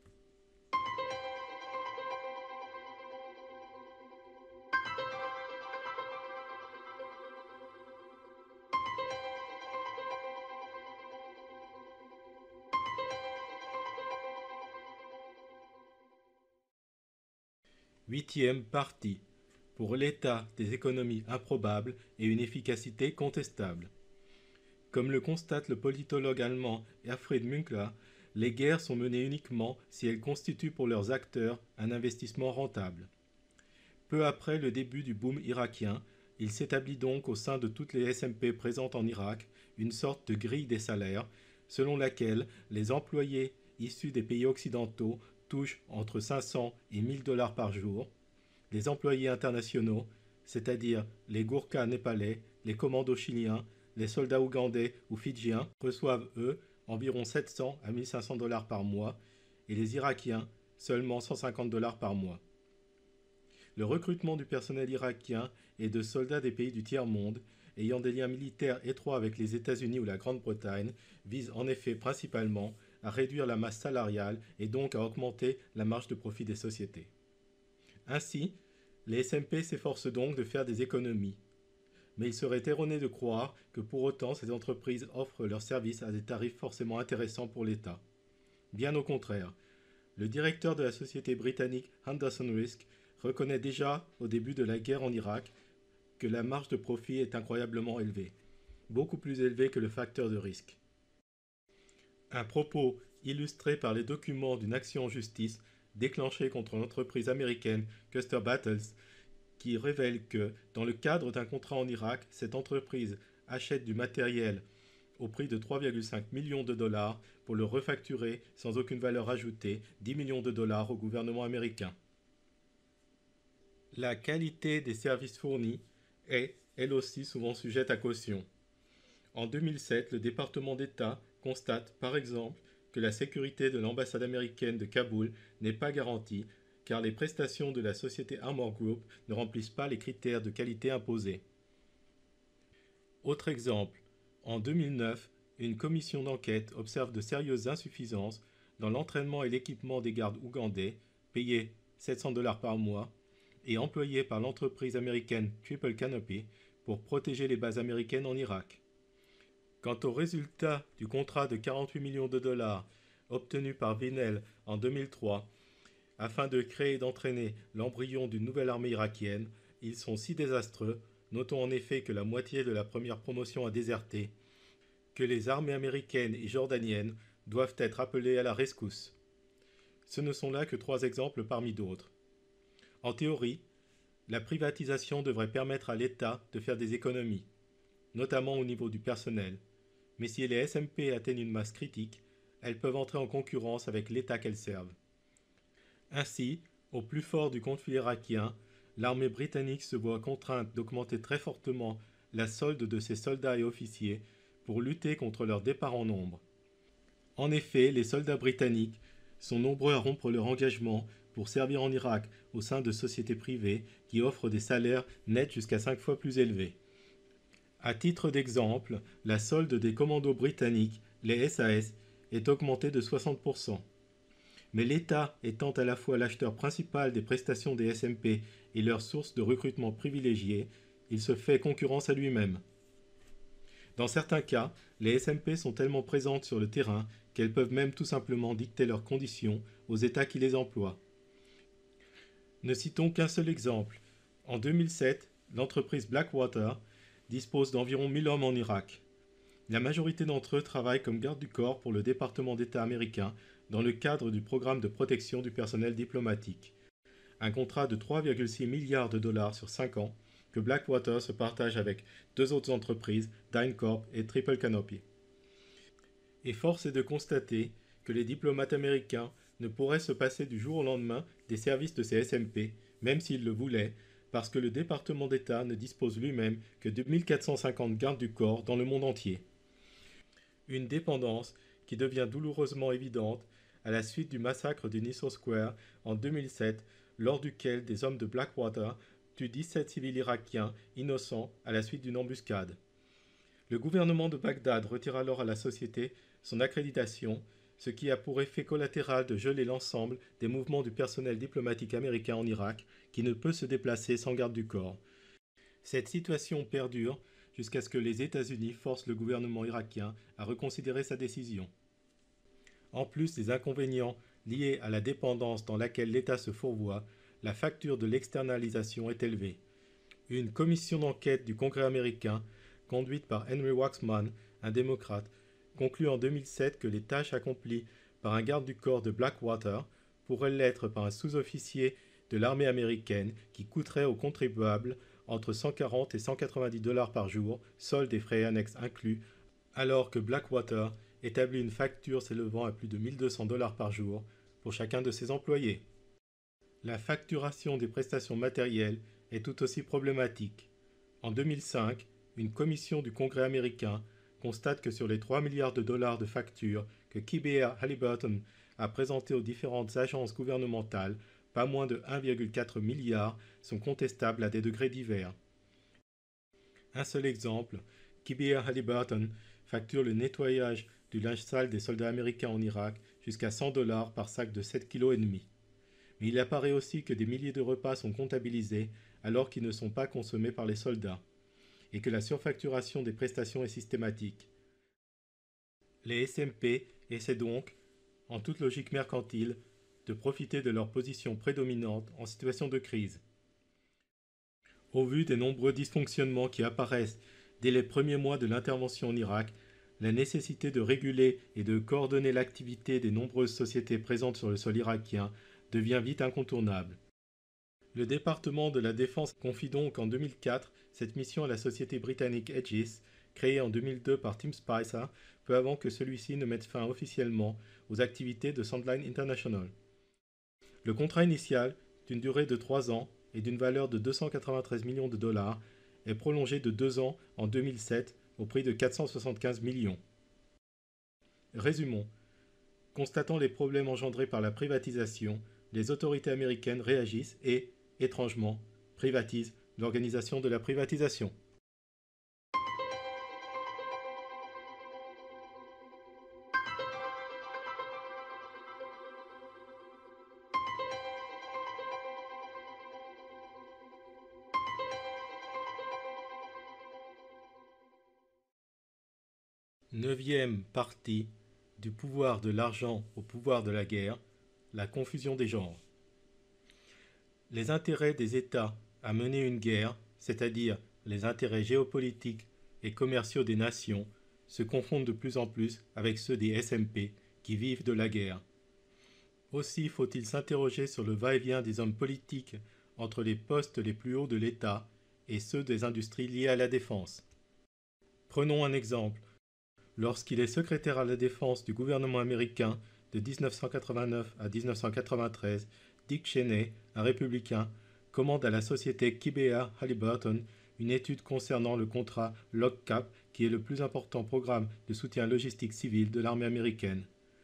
Huitième partie. Pour l'État, des économies improbables et une efficacité contestable. Comme le constate le politologue allemand Erfried Münkler, les guerres sont menées uniquement si elles constituent pour leurs acteurs un investissement rentable. Peu après le début du boom irakien, il s'établit donc au sein de toutes les SMP présentes en Irak une sorte de grille des salaires, selon laquelle les employés issus des pays occidentaux touchent entre 500 et 1000 dollars par jour. Les employés internationaux, c'est-à-dire les Gourkhas népalais, les commandos chiliens, les soldats ougandais ou fidjiens, reçoivent, eux, environ 700 à 1500 dollars par mois, et les Irakiens, seulement 150 dollars par mois. Le recrutement du personnel irakien et de soldats des pays du tiers-monde, ayant des liens militaires étroits avec les États-Unis ou la Grande-Bretagne, vise en effet principalement à réduire la masse salariale et donc à augmenter la marge de profit des sociétés. Ainsi, les SMP s'efforcent donc de faire des économies. Mais il serait erroné de croire que pour autant ces entreprises offrent leurs services à des tarifs forcément intéressants pour l'État. Bien au contraire, le directeur de la société britannique Henderson Risk reconnaît déjà au début de la guerre en Irak que la marge de profit est incroyablement élevée, beaucoup plus élevée que le facteur de risque. Un propos illustré par les documents d'une action en justice déclenchée contre l'entreprise américaine Custer Battles, qui révèle que, dans le cadre d'un contrat en Irak, cette entreprise achète du matériel au prix de 3,5 millions de dollars pour le refacturer sans aucune valeur ajoutée 10 millions de dollars au gouvernement américain. La qualité des services fournis est, elle aussi, souvent sujette à caution. En 2007, le département d'État constate, par exemple, que la sécurité de l'ambassade américaine de Kaboul n'est pas garantie car les prestations de la société Armor Group ne remplissent pas les critères de qualité imposés. Autre exemple, en 2009, une commission d'enquête observe de sérieuses insuffisances dans l'entraînement et l'équipement des gardes ougandais, payés 700 dollars par mois, et employés par l'entreprise américaine Triple Canopy pour protéger les bases américaines en Irak. Quant au résultat du contrat de 48 millions de dollars obtenu par Vinnell en 2003, afin de créer et d'entraîner l'embryon d'une nouvelle armée irakienne, ils sont si désastreux, notons en effet que la moitié de la première promotion a déserté, que les armées américaines et jordaniennes doivent être appelées à la rescousse. Ce ne sont là que 3 exemples parmi d'autres. En théorie, la privatisation devrait permettre à l'État de faire des économies, notamment au niveau du personnel, mais si les SMP atteignent une masse critique, elles peuvent entrer en concurrence avec l'État qu'elles servent. Ainsi, au plus fort du conflit irakien, l'armée britannique se voit contrainte d'augmenter très fortement la solde de ses soldats et officiers pour lutter contre leur départ en nombre. En effet, les soldats britanniques sont nombreux à rompre leur engagement pour servir en Irak au sein de sociétés privées qui offrent des salaires nets jusqu'à 5 fois plus élevés. À titre d'exemple, la solde des commandos britanniques, les SAS, est augmentée de 60%. Mais l'État étant à la fois l'acheteur principal des prestations des SMP et leur source de recrutement privilégiée, il se fait concurrence à lui-même. Dans certains cas, les SMP sont tellement présentes sur le terrain qu'elles peuvent même tout simplement dicter leurs conditions aux États qui les emploient. Ne citons qu'un seul exemple. En 2007, l'entreprise Blackwater dispose d'environ 1000 hommes en Irak. La majorité d'entre eux travaillent comme garde du corps pour le département d'État américain dans le cadre du programme de protection du personnel diplomatique. Un contrat de 3,6 milliards de dollars sur 5 ans que Blackwater se partage avec deux autres entreprises, DynCorp et Triple Canopy. Et force est de constater que les diplomates américains ne pourraient se passer du jour au lendemain des services de ces SMP, même s'ils le voulaient, parce que le département d'État ne dispose lui-même que de 1450 gardes du corps dans le monde entier. Une dépendance qui devient douloureusement évidente à la suite du massacre du Niso Square en 2007, lors duquel des hommes de Blackwater tuent 17 civils irakiens innocents à la suite d'une embuscade. Le gouvernement de Bagdad retire alors à la société son accréditation, ce qui a pour effet collatéral de geler l'ensemble des mouvements du personnel diplomatique américain en Irak, qui ne peut se déplacer sans garde du corps. Cette situation perdure jusqu'à ce que les États-Unis forcent le gouvernement irakien à reconsidérer sa décision. En plus des inconvénients liés à la dépendance dans laquelle l'État se fourvoie, la facture de l'externalisation est élevée. Une commission d'enquête du Congrès américain, conduite par Henry Waxman, un démocrate, conclut en 2007 que les tâches accomplies par un garde du corps de Blackwater pourraient l'être par un sous-officier de l'armée américaine qui coûterait aux contribuables entre 140 et 190 dollars par jour, soldes et frais annexes inclus, alors que Blackwater établit une facture s'élevant à plus de 1200 dollars par jour pour chacun de ses employés. La facturation des prestations matérielles est tout aussi problématique. En 2005, une commission du Congrès américain constate que sur les 3 milliards de dollars de factures que KBR Halliburton a présentées aux différentes agences gouvernementales, pas moins de 1,4 milliard sont contestables à des degrés divers. Un seul exemple, KBR Halliburton facture le nettoyage du linge sale des soldats américains en Irak jusqu'à 100 dollars par sac de 7,5 kg. Mais il apparaît aussi que des milliers de repas sont comptabilisés alors qu'ils ne sont pas consommés par les soldats, et que la surfacturation des prestations est systématique. Les SMP essaient donc, en toute logique mercantile, de profiter de leur position prédominante en situation de crise. Au vu des nombreux dysfonctionnements qui apparaissent dès les premiers mois de l'intervention en Irak, la nécessité de réguler et de coordonner l'activité des nombreuses sociétés présentes sur le sol irakien devient vite incontournable. Le département de la Défense confie donc en 2004 cette mission à la société britannique Aegis, créée en 2002 par Tim Spicer, peu avant que celui-ci ne mette fin officiellement aux activités de Sandline International. Le contrat initial, d'une durée de 3 ans et d'une valeur de 293 millions de dollars, est prolongé de 2 ans en 2007 au prix de 475 millions. Résumons. Constatant les problèmes engendrés par la privatisation, les autorités américaines réagissent et, étrangement, privatisent l'organisation de la privatisation. Neuvième partie du pouvoir de l'argent au pouvoir de la guerre, la confusion des genres. Les intérêts des États à mener une guerre, c'est-à-dire les intérêts géopolitiques et commerciaux des nations, se confondent de plus en plus avec ceux des SMP qui vivent de la guerre. Aussi faut-il s'interroger sur le va-et-vient des hommes politiques entre les postes les plus hauts de l'État et ceux des industries liées à la défense. Prenons un exemple. Lorsqu'il est secrétaire à la défense du gouvernement américain de 1989 à 1993, Dick Cheney, un républicain, commande à la société KBR Halliburton une étude concernant le contrat LOGCAP, qui est le plus important programme de soutien logistique civil de l'armée américaine.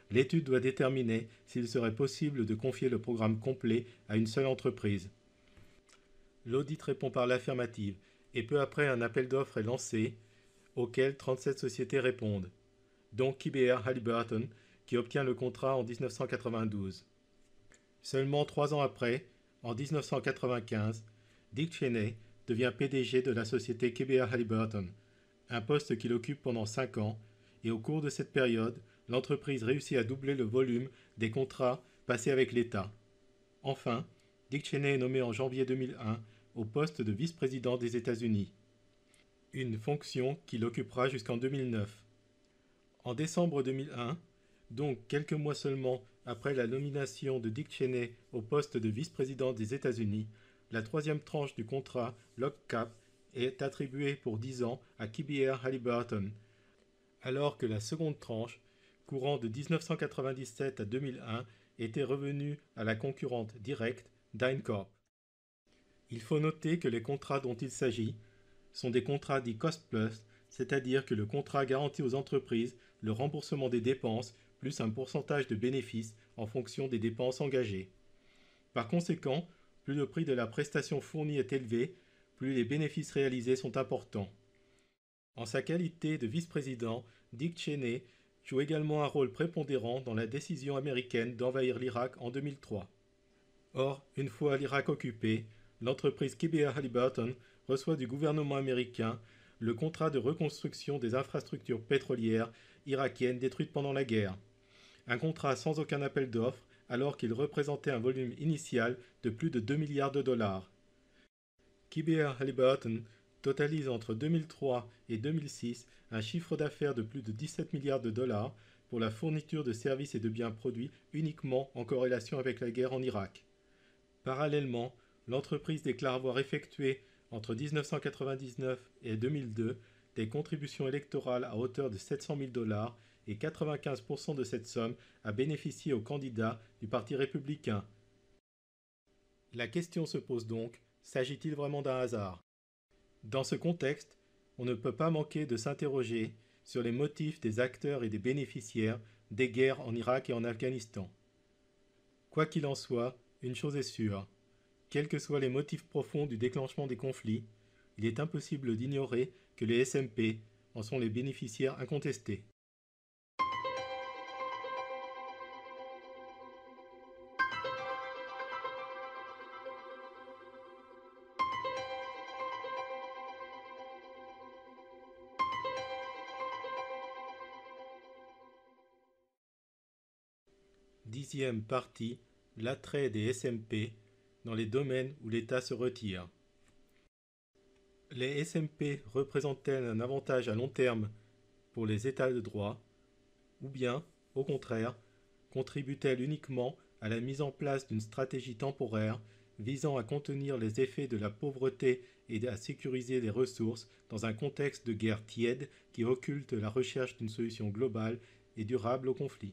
l'étude doit déterminer s'il serait possible de confier le programme complet à une seule entreprise. L'audit répond par l'affirmative, et peu après un appel d'offres est lancé, auquel 37 sociétés répondent, dont KBR Halliburton, qui obtient le contrat en 1992. Seulement 3 ans après, en 1995, Dick Cheney devient PDG de la société KBR Halliburton, un poste qu'il occupe pendant 5 ans, et au cours de cette période, l'entreprise réussit à doubler le volume des contrats passés avec l'État. Enfin, Dick Cheney est nommé en janvier 2001 au poste de vice-président des États-Unis, une fonction qu'il occupera jusqu'en 2009. En décembre 2001, donc quelques mois seulement après la nomination de Dick Cheney au poste de vice-président des États-Unis, la troisième tranche du contrat LOGCAP est attribuée pour 10 ans à KBR Halliburton, alors que la seconde tranche, courant de 1997 à 2001, était revenue à la concurrente directe DynCorp. Il faut noter que les contrats dont il s'agit sont des contrats dits cost-plus, c'est-à-dire que le contrat garantit aux entreprises le remboursement des dépenses plus un pourcentage de bénéfices en fonction des dépenses engagées. Par conséquent, plus le prix de la prestation fournie est élevé, plus les bénéfices réalisés sont importants. En sa qualité de vice-président, Dick Cheney joue également un rôle prépondérant dans la décision américaine d'envahir l'Irak en 2003. Or, une fois l'Irak occupé, l'entreprise KBR Halliburton reçoit du gouvernement américain le contrat de reconstruction des infrastructures pétrolières irakiennes détruites pendant la guerre. Un contrat sans aucun appel d'offres, alors qu'il représentait un volume initial de plus de 2 milliards de dollars. KBR Halliburton totalise entre 2003 et 2006 un chiffre d'affaires de plus de 17 milliards de dollars pour la fourniture de services et de biens produits uniquement en corrélation avec la guerre en Irak. Parallèlement, l'entreprise déclare avoir effectué entre 1999 et 2002 des contributions électorales à hauteur de 700 000 dollars et 95% de cette somme a bénéficié aux candidats du Parti républicain. La question se pose donc, s'agit-il vraiment d'un hasard? Dans ce contexte, on ne peut pas manquer de s'interroger sur les motifs des acteurs et des bénéficiaires des guerres en Irak et en Afghanistan. Quoi qu'il en soit, une chose est sûre, quels que soient les motifs profonds du déclenchement des conflits, il est impossible d'ignorer que les SMP en sont les bénéficiaires incontestés. Dixième partie, l'attrait des SMP dans les domaines où l'État se retire. Les SMP représentent-elles un avantage à long terme pour les États de droit, ou bien, au contraire, contribuent-elles uniquement à la mise en place d'une stratégie temporaire visant à contenir les effets de la pauvreté et à sécuriser les ressources dans un contexte de guerre tiède qui occulte la recherche d'une solution globale et durable au conflit?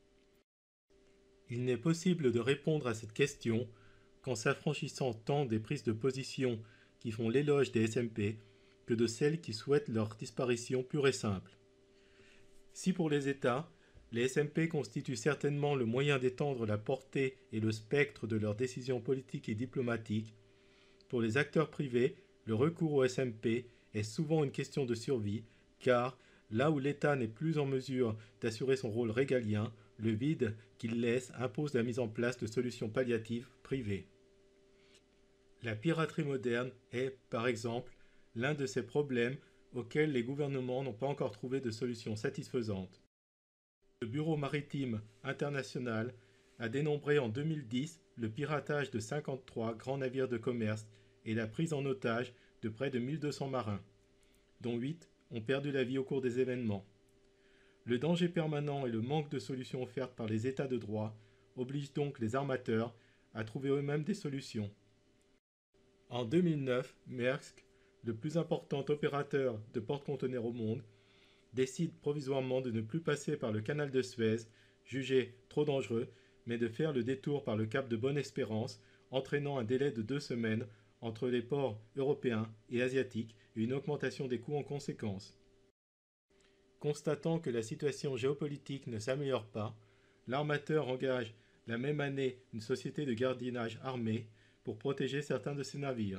Il n'est possible de répondre à cette question qu'en s'affranchissant tant des prises de position qui font l'éloge des SMP que de celles qui souhaitent leur disparition pure et simple. Si pour les États, les SMP constituent certainement le moyen d'étendre la portée et le spectre de leurs décisions politiques et diplomatiques, pour les acteurs privés, le recours aux SMP est souvent une question de survie, car là où l'État n'est plus en mesure d'assurer son rôle régalien, le vide qu'il laisse impose la mise en place de solutions palliatives privées. La piraterie moderne est, par exemple, l'un de ces problèmes auxquels les gouvernements n'ont pas encore trouvé de solution satisfaisante. Le Bureau maritime international a dénombré en 2010 le piratage de 53 grands navires de commerce et la prise en otage de près de 1200 marins, dont 8 ont perdu la vie au cours des événements. Le danger permanent et le manque de solutions offertes par les États de droit obligent donc les armateurs à trouver eux-mêmes des solutions. En 2009, Maersk, le plus important opérateur de porte-conteneurs au monde, décide provisoirement de ne plus passer par le canal de Suez, jugé trop dangereux, mais de faire le détour par le cap de Bonne-Espérance, entraînant un délai de 2 semaines entre les ports européens et asiatiques et une augmentation des coûts en conséquence. Constatant que la situation géopolitique ne s'améliore pas, l'armateur engage la même année une société de gardiennage armé pour protéger certains de ses navires.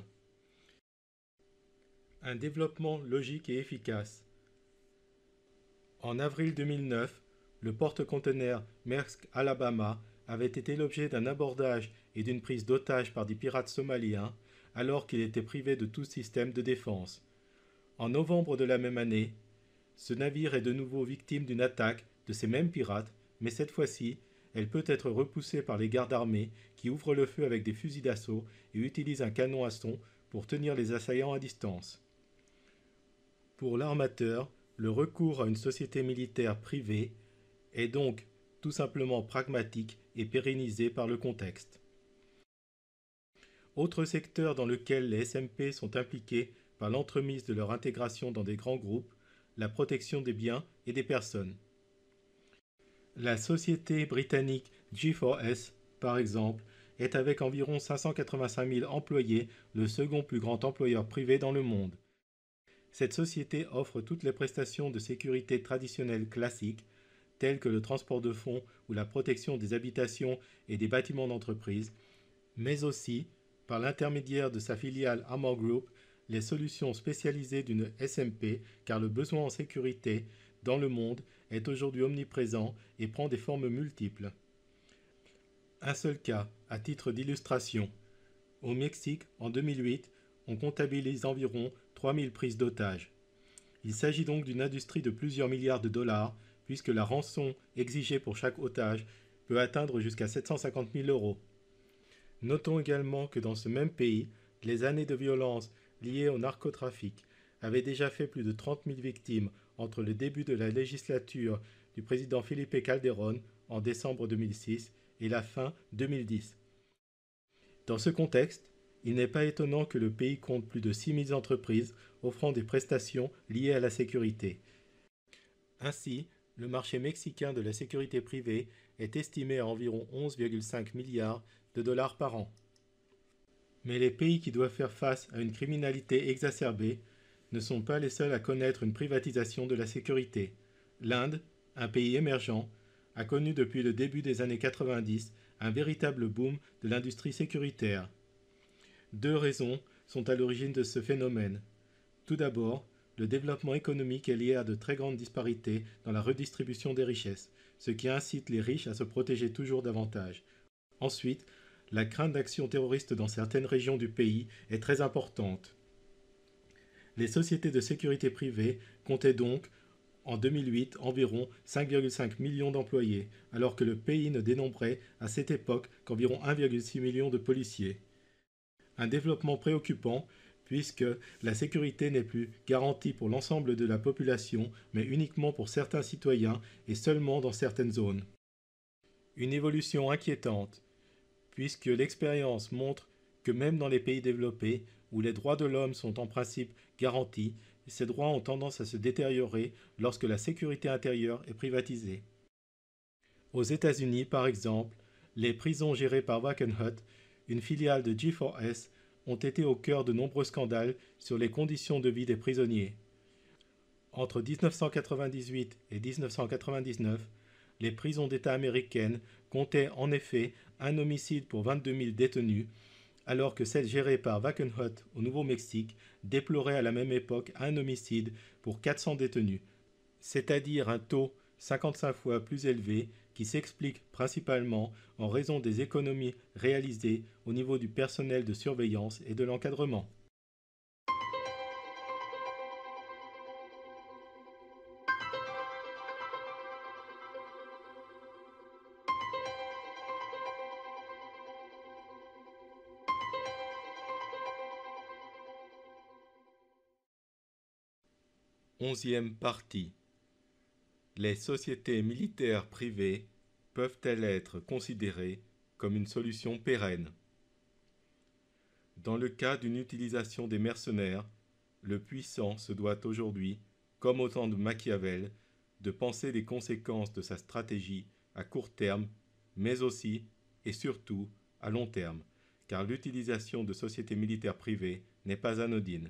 Un développement logique et efficace. En avril 2009, le porte-conteneurs Maersk Alabama avait été l'objet d'un abordage et d'une prise d'otage par des pirates somaliens alors qu'il était privé de tout système de défense. En novembre de la même année, ce navire est de nouveau victime d'une attaque de ces mêmes pirates, mais cette fois-ci, elle peut être repoussée par les gardes armés qui ouvrent le feu avec des fusils d'assaut et utilisent un canon à son pour tenir les assaillants à distance. Pour l'armateur, le recours à une société militaire privée est donc tout simplement pragmatique et pérennisé par le contexte. Autre secteur dans lequel les SMP sont impliqués par l'entremise de leur intégration dans des grands groupes, la protection des biens et des personnes. La société britannique G4S, par exemple, est avec environ 585 000 employés le second plus grand employeur privé dans le monde. Cette société offre toutes les prestations de sécurité traditionnelles classiques, telles que le transport de fonds ou la protection des habitations et des bâtiments d'entreprise, mais aussi, par l'intermédiaire de sa filiale Armor Group, les solutions spécialisées d'une SMP, car le besoin en sécurité dans le monde est aujourd'hui omniprésent et prend des formes multiples. Un seul cas, à titre d'illustration. Au Mexique, en 2008, on comptabilise environ 3000 prises d'otages. Il s'agit donc d'une industrie de plusieurs milliards de dollars, puisque la rançon exigée pour chaque otage peut atteindre jusqu'à 750 000 euros. Notons également que dans ce même pays, les années de violence liées au narcotrafic avaient déjà fait plus de 30 000 victimes entre le début de la législature du président Felipe Calderón en décembre 2006 et la fin 2010. Dans ce contexte, il n'est pas étonnant que le pays compte plus de 6 000 entreprises offrant des prestations liées à la sécurité. Ainsi, le marché mexicain de la sécurité privée est estimé à environ 11,5 milliards de dollars par an. Mais les pays qui doivent faire face à une criminalité exacerbée ne sont pas les seuls à connaître une privatisation de la sécurité. L'Inde, un pays émergent, a connu depuis le début des années 90 un véritable boom de l'industrie sécuritaire. Deux raisons sont à l'origine de ce phénomène. Tout d'abord, le développement économique est lié à de très grandes disparités dans la redistribution des richesses, ce qui incite les riches à se protéger toujours davantage. Ensuite, la crainte d'actions terroristes dans certaines régions du pays est très importante. Les sociétés de sécurité privée comptaient donc, en 2008, environ 5,5 millions d'employés, alors que le pays ne dénombrait à cette époque qu'environ 1,6 million de policiers. Un développement préoccupant, puisque la sécurité n'est plus garantie pour l'ensemble de la population, mais uniquement pour certains citoyens et seulement dans certaines zones. Une évolution inquiétante, puisque l'expérience montre que même dans les pays développés, où les droits de l'homme sont en principe garantis, ces droits ont tendance à se détériorer lorsque la sécurité intérieure est privatisée. Aux États-Unis, par exemple, les prisons gérées par Wackenhut, une filiale de G4S, ont été au cœur de nombreux scandales sur les conditions de vie des prisonniers. Entre 1998 et 1999, les prisons d'État américaines comptaient en effet un homicide pour 22 000 détenus, alors que celles gérées par Wackenhut au Nouveau-Mexique déploraient à la même époque un homicide pour 400 détenus, c'est-à-dire un taux 55 fois plus élevé qui s'explique principalement en raison des économies réalisées au niveau du personnel de surveillance et de l'encadrement. Onzième partie. Les sociétés militaires privées peuvent-elles être considérées comme une solution pérenne? Dans le cas d'une utilisation des mercenaires, le puissant se doit aujourd'hui, comme au temps de Machiavel, de penser les conséquences de sa stratégie à court terme, mais aussi et surtout à long terme, car l'utilisation de sociétés militaires privées n'est pas anodine.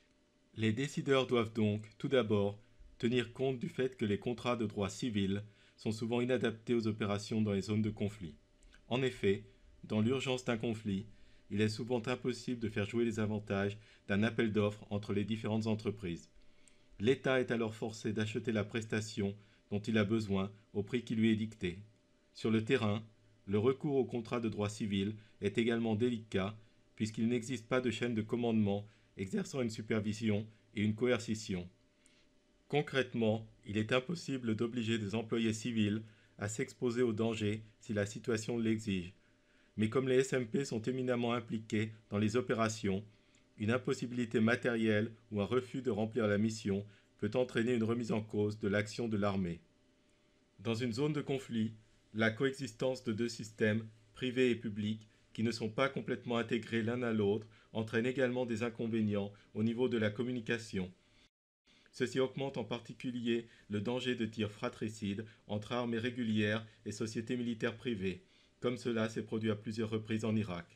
Les décideurs doivent donc, tout d'abord, tenir compte du fait que les contrats de droit civil sont souvent inadaptés aux opérations dans les zones de conflit. En effet, dans l'urgence d'un conflit, il est souvent impossible de faire jouer les avantages d'un appel d'offres entre les différentes entreprises. L'État est alors forcé d'acheter la prestation dont il a besoin au prix qui lui est dicté. Sur le terrain, le recours au contrat de droit civil est également délicat puisqu'il n'existe pas de chaîne de commandement exerçant une supervision et une coercition. Concrètement, il est impossible d'obliger des employés civils à s'exposer au danger si la situation l'exige. Mais comme les SMP sont éminemment impliqués dans les opérations, une impossibilité matérielle ou un refus de remplir la mission peut entraîner une remise en cause de l'action de l'armée. Dans une zone de conflit, la coexistence de deux systèmes, privés et publics, qui ne sont pas complètement intégrés l'un à l'autre, entraîne également des inconvénients au niveau de la communication. Ceci augmente en particulier le danger de tirs fratricides entre armées régulières et sociétés militaires privées, comme cela s'est produit à plusieurs reprises en Irak.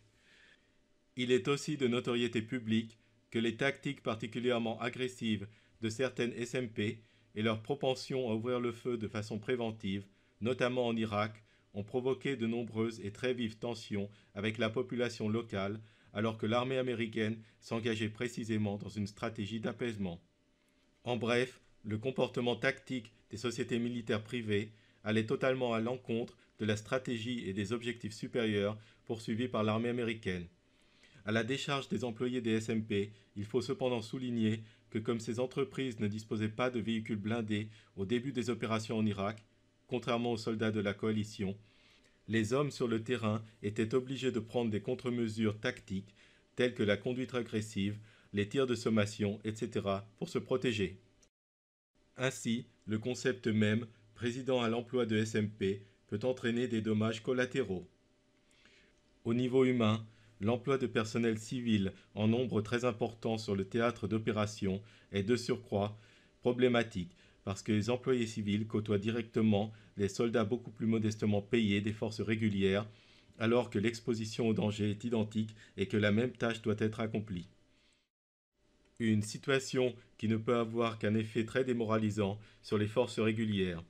Il est aussi de notoriété publique que les tactiques particulièrement agressives de certaines SMP et leur propension à ouvrir le feu de façon préventive, notamment en Irak, ont provoqué de nombreuses et très vives tensions avec la population locale, alors que l'armée américaine s'engageait précisément dans une stratégie d'apaisement. En bref, le comportement tactique des sociétés militaires privées allait totalement à l'encontre de la stratégie et des objectifs supérieurs poursuivis par l'armée américaine. À la décharge des employés des SMP, il faut cependant souligner que comme ces entreprises ne disposaient pas de véhicules blindés au début des opérations en Irak, contrairement aux soldats de la coalition, les hommes sur le terrain étaient obligés de prendre des contre-mesures tactiques telles que la conduite agressive, les tirs de sommation, etc. pour se protéger. Ainsi, le concept même, président à l'emploi de SMP, peut entraîner des dommages collatéraux. Au niveau humain, l'emploi de personnel civil en nombre très important sur le théâtre d'opération est de surcroît problématique parce que les employés civils côtoient directement les soldats beaucoup plus modestement payés des forces régulières alors que l'exposition au danger est identique et que la même tâche doit être accomplie. Une situation qui ne peut avoir qu'un effet très démoralisant sur les forces régulières.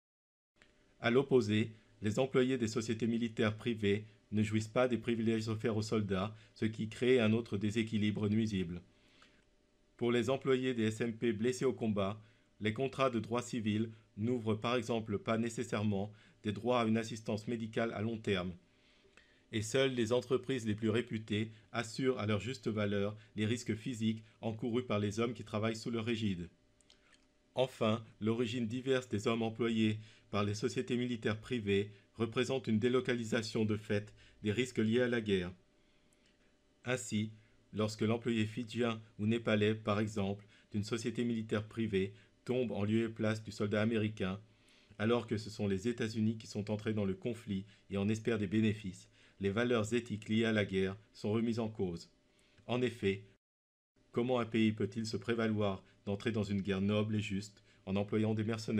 À l'opposé, les employés des sociétés militaires privées ne jouissent pas des privilèges offerts aux soldats, ce qui crée un autre déséquilibre nuisible. Pour les employés des SMP blessés au combat, les contrats de droit civil n'ouvrent par exemple pas nécessairement des droits à une assistance médicale à long terme. Et seules les entreprises les plus réputées assurent à leur juste valeur les risques physiques encourus par les hommes qui travaillent sous leur égide. Enfin, l'origine diverse des hommes employés par les sociétés militaires privées représente une délocalisation de fait des risques liés à la guerre. Ainsi, lorsque l'employé fidjien ou népalais, par exemple, d'une société militaire privée tombe en lieu et place du soldat américain, alors que ce sont les États-Unis qui sont entrés dans le conflit et en espèrent des bénéfices, les valeurs éthiques liées à la guerre sont remises en cause. En effet, comment un pays peut-il se prévaloir d'entrer dans une guerre noble et juste en employant des mercenaires ?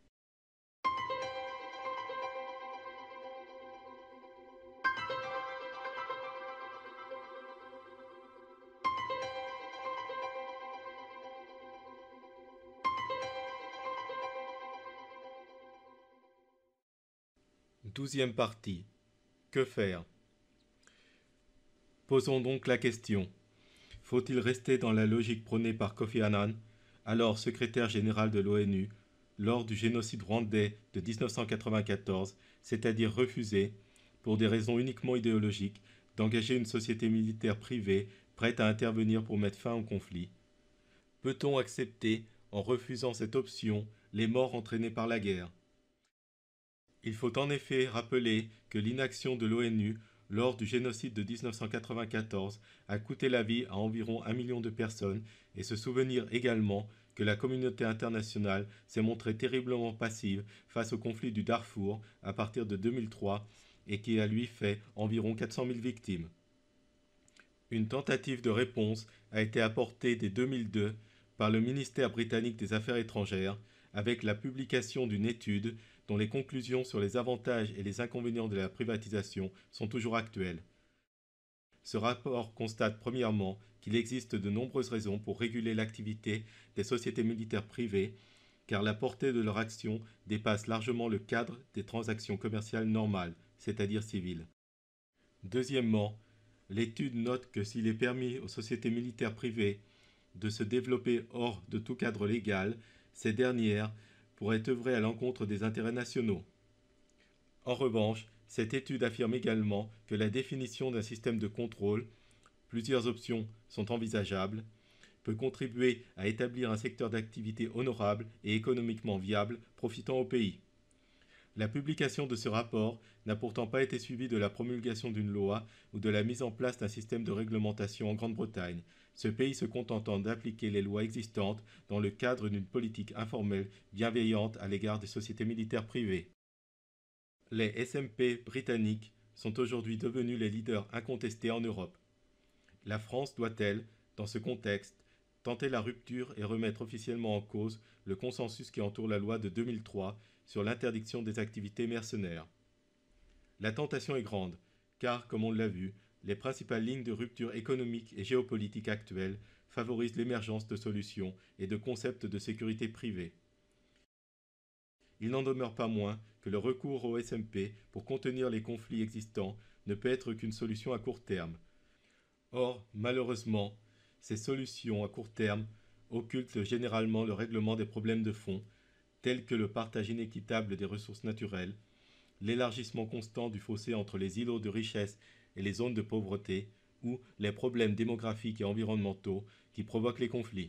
Douzième partie. Que faire ? Posons donc la question. Faut-il rester dans la logique prônée par Kofi Annan, alors secrétaire général de l'ONU, lors du génocide rwandais de 1994, c'est-à-dire refuser, pour des raisons uniquement idéologiques, d'engager une société militaire privée prête à intervenir pour mettre fin au conflit ? Peut-on accepter, en refusant cette option, les morts entraînées par la guerre ? Il faut en effet rappeler que l'inaction de l'ONU lors du génocide de 1994 a coûté la vie à environ 1 million de personnes et se souvenir également que la communauté internationale s'est montrée terriblement passive face au conflit du Darfour à partir de 2003 et qui a lui fait environ 400 000 victimes. Une tentative de réponse a été apportée dès 2002 par le ministère britannique des Affaires étrangères avec la publication d'une étude dont les conclusions sur les avantages et les inconvénients de la privatisation sont toujours actuelles. Ce rapport constate premièrement qu'il existe de nombreuses raisons pour réguler l'activité des sociétés militaires privées, car la portée de leur action dépasse largement le cadre des transactions commerciales normales, c'est-à-dire civiles. Deuxièmement, l'étude note que s'il est permis aux sociétés militaires privées de se développer hors de tout cadre légal, ces dernières pourraient œuvrer à l'encontre des intérêts nationaux. En revanche, cette étude affirme également que la définition d'un système de contrôle, plusieurs options sont envisageables, peut contribuer à établir un secteur d'activité honorable et économiquement viable profitant au pays. La publication de ce rapport n'a pourtant pas été suivie de la promulgation d'une loi ou de la mise en place d'un système de réglementation en Grande-Bretagne, ce pays se contentant d'appliquer les lois existantes dans le cadre d'une politique informelle bienveillante à l'égard des sociétés militaires privées. Les SMP britanniques sont aujourd'hui devenus les leaders incontestés en Europe. La France doit-elle, dans ce contexte, tenter la rupture et remettre officiellement en cause le consensus qui entoure la loi de 2003 sur l'interdiction des activités mercenaires? La tentation est grande, car, comme on l'a vu, les principales lignes de rupture économique et géopolitique actuelles favorisent l'émergence de solutions et de concepts de sécurité privée. Il n'en demeure pas moins que le recours au SMP pour contenir les conflits existants ne peut être qu'une solution à court terme. Or, malheureusement, ces solutions à court terme occultent généralement le règlement des problèmes de fond, tels que le partage inéquitable des ressources naturelles, l'élargissement constant du fossé entre les îlots de richesse et les zones de pauvreté, ou les problèmes démographiques et environnementaux qui provoquent les conflits.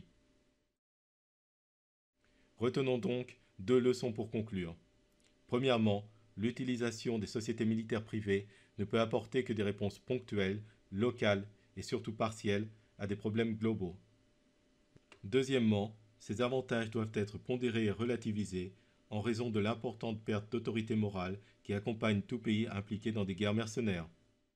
Retenons donc 2 leçons pour conclure. Premièrement, l'utilisation des sociétés militaires privées ne peut apporter que des réponses ponctuelles, locales et surtout partielles à des problèmes globaux. Deuxièmement, ces avantages doivent être pondérés et relativisés en raison de l'importante perte d'autorité morale qui accompagne tout pays impliqué dans des guerres mercenaires.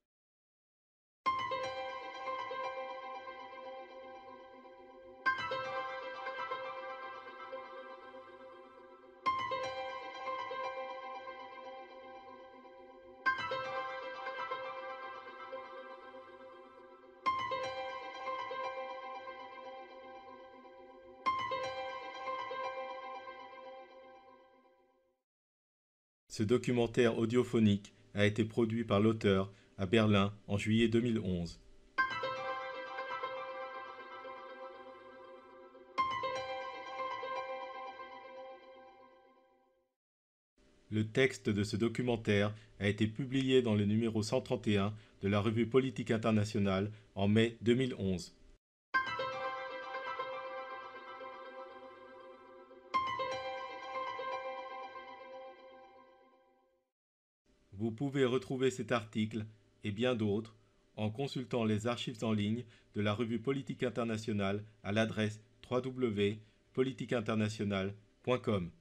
Ce documentaire audiophonique a été produit par l'auteur à Berlin en juillet 2011. Le texte de ce documentaire a été publié dans le numéro 131 de la revue Politique Internationale en mai 2011. Vous pouvez retrouver cet article et bien d'autres en consultant les archives en ligne de la revue Politique Internationale à l'adresse www.politiqueinternationale.com.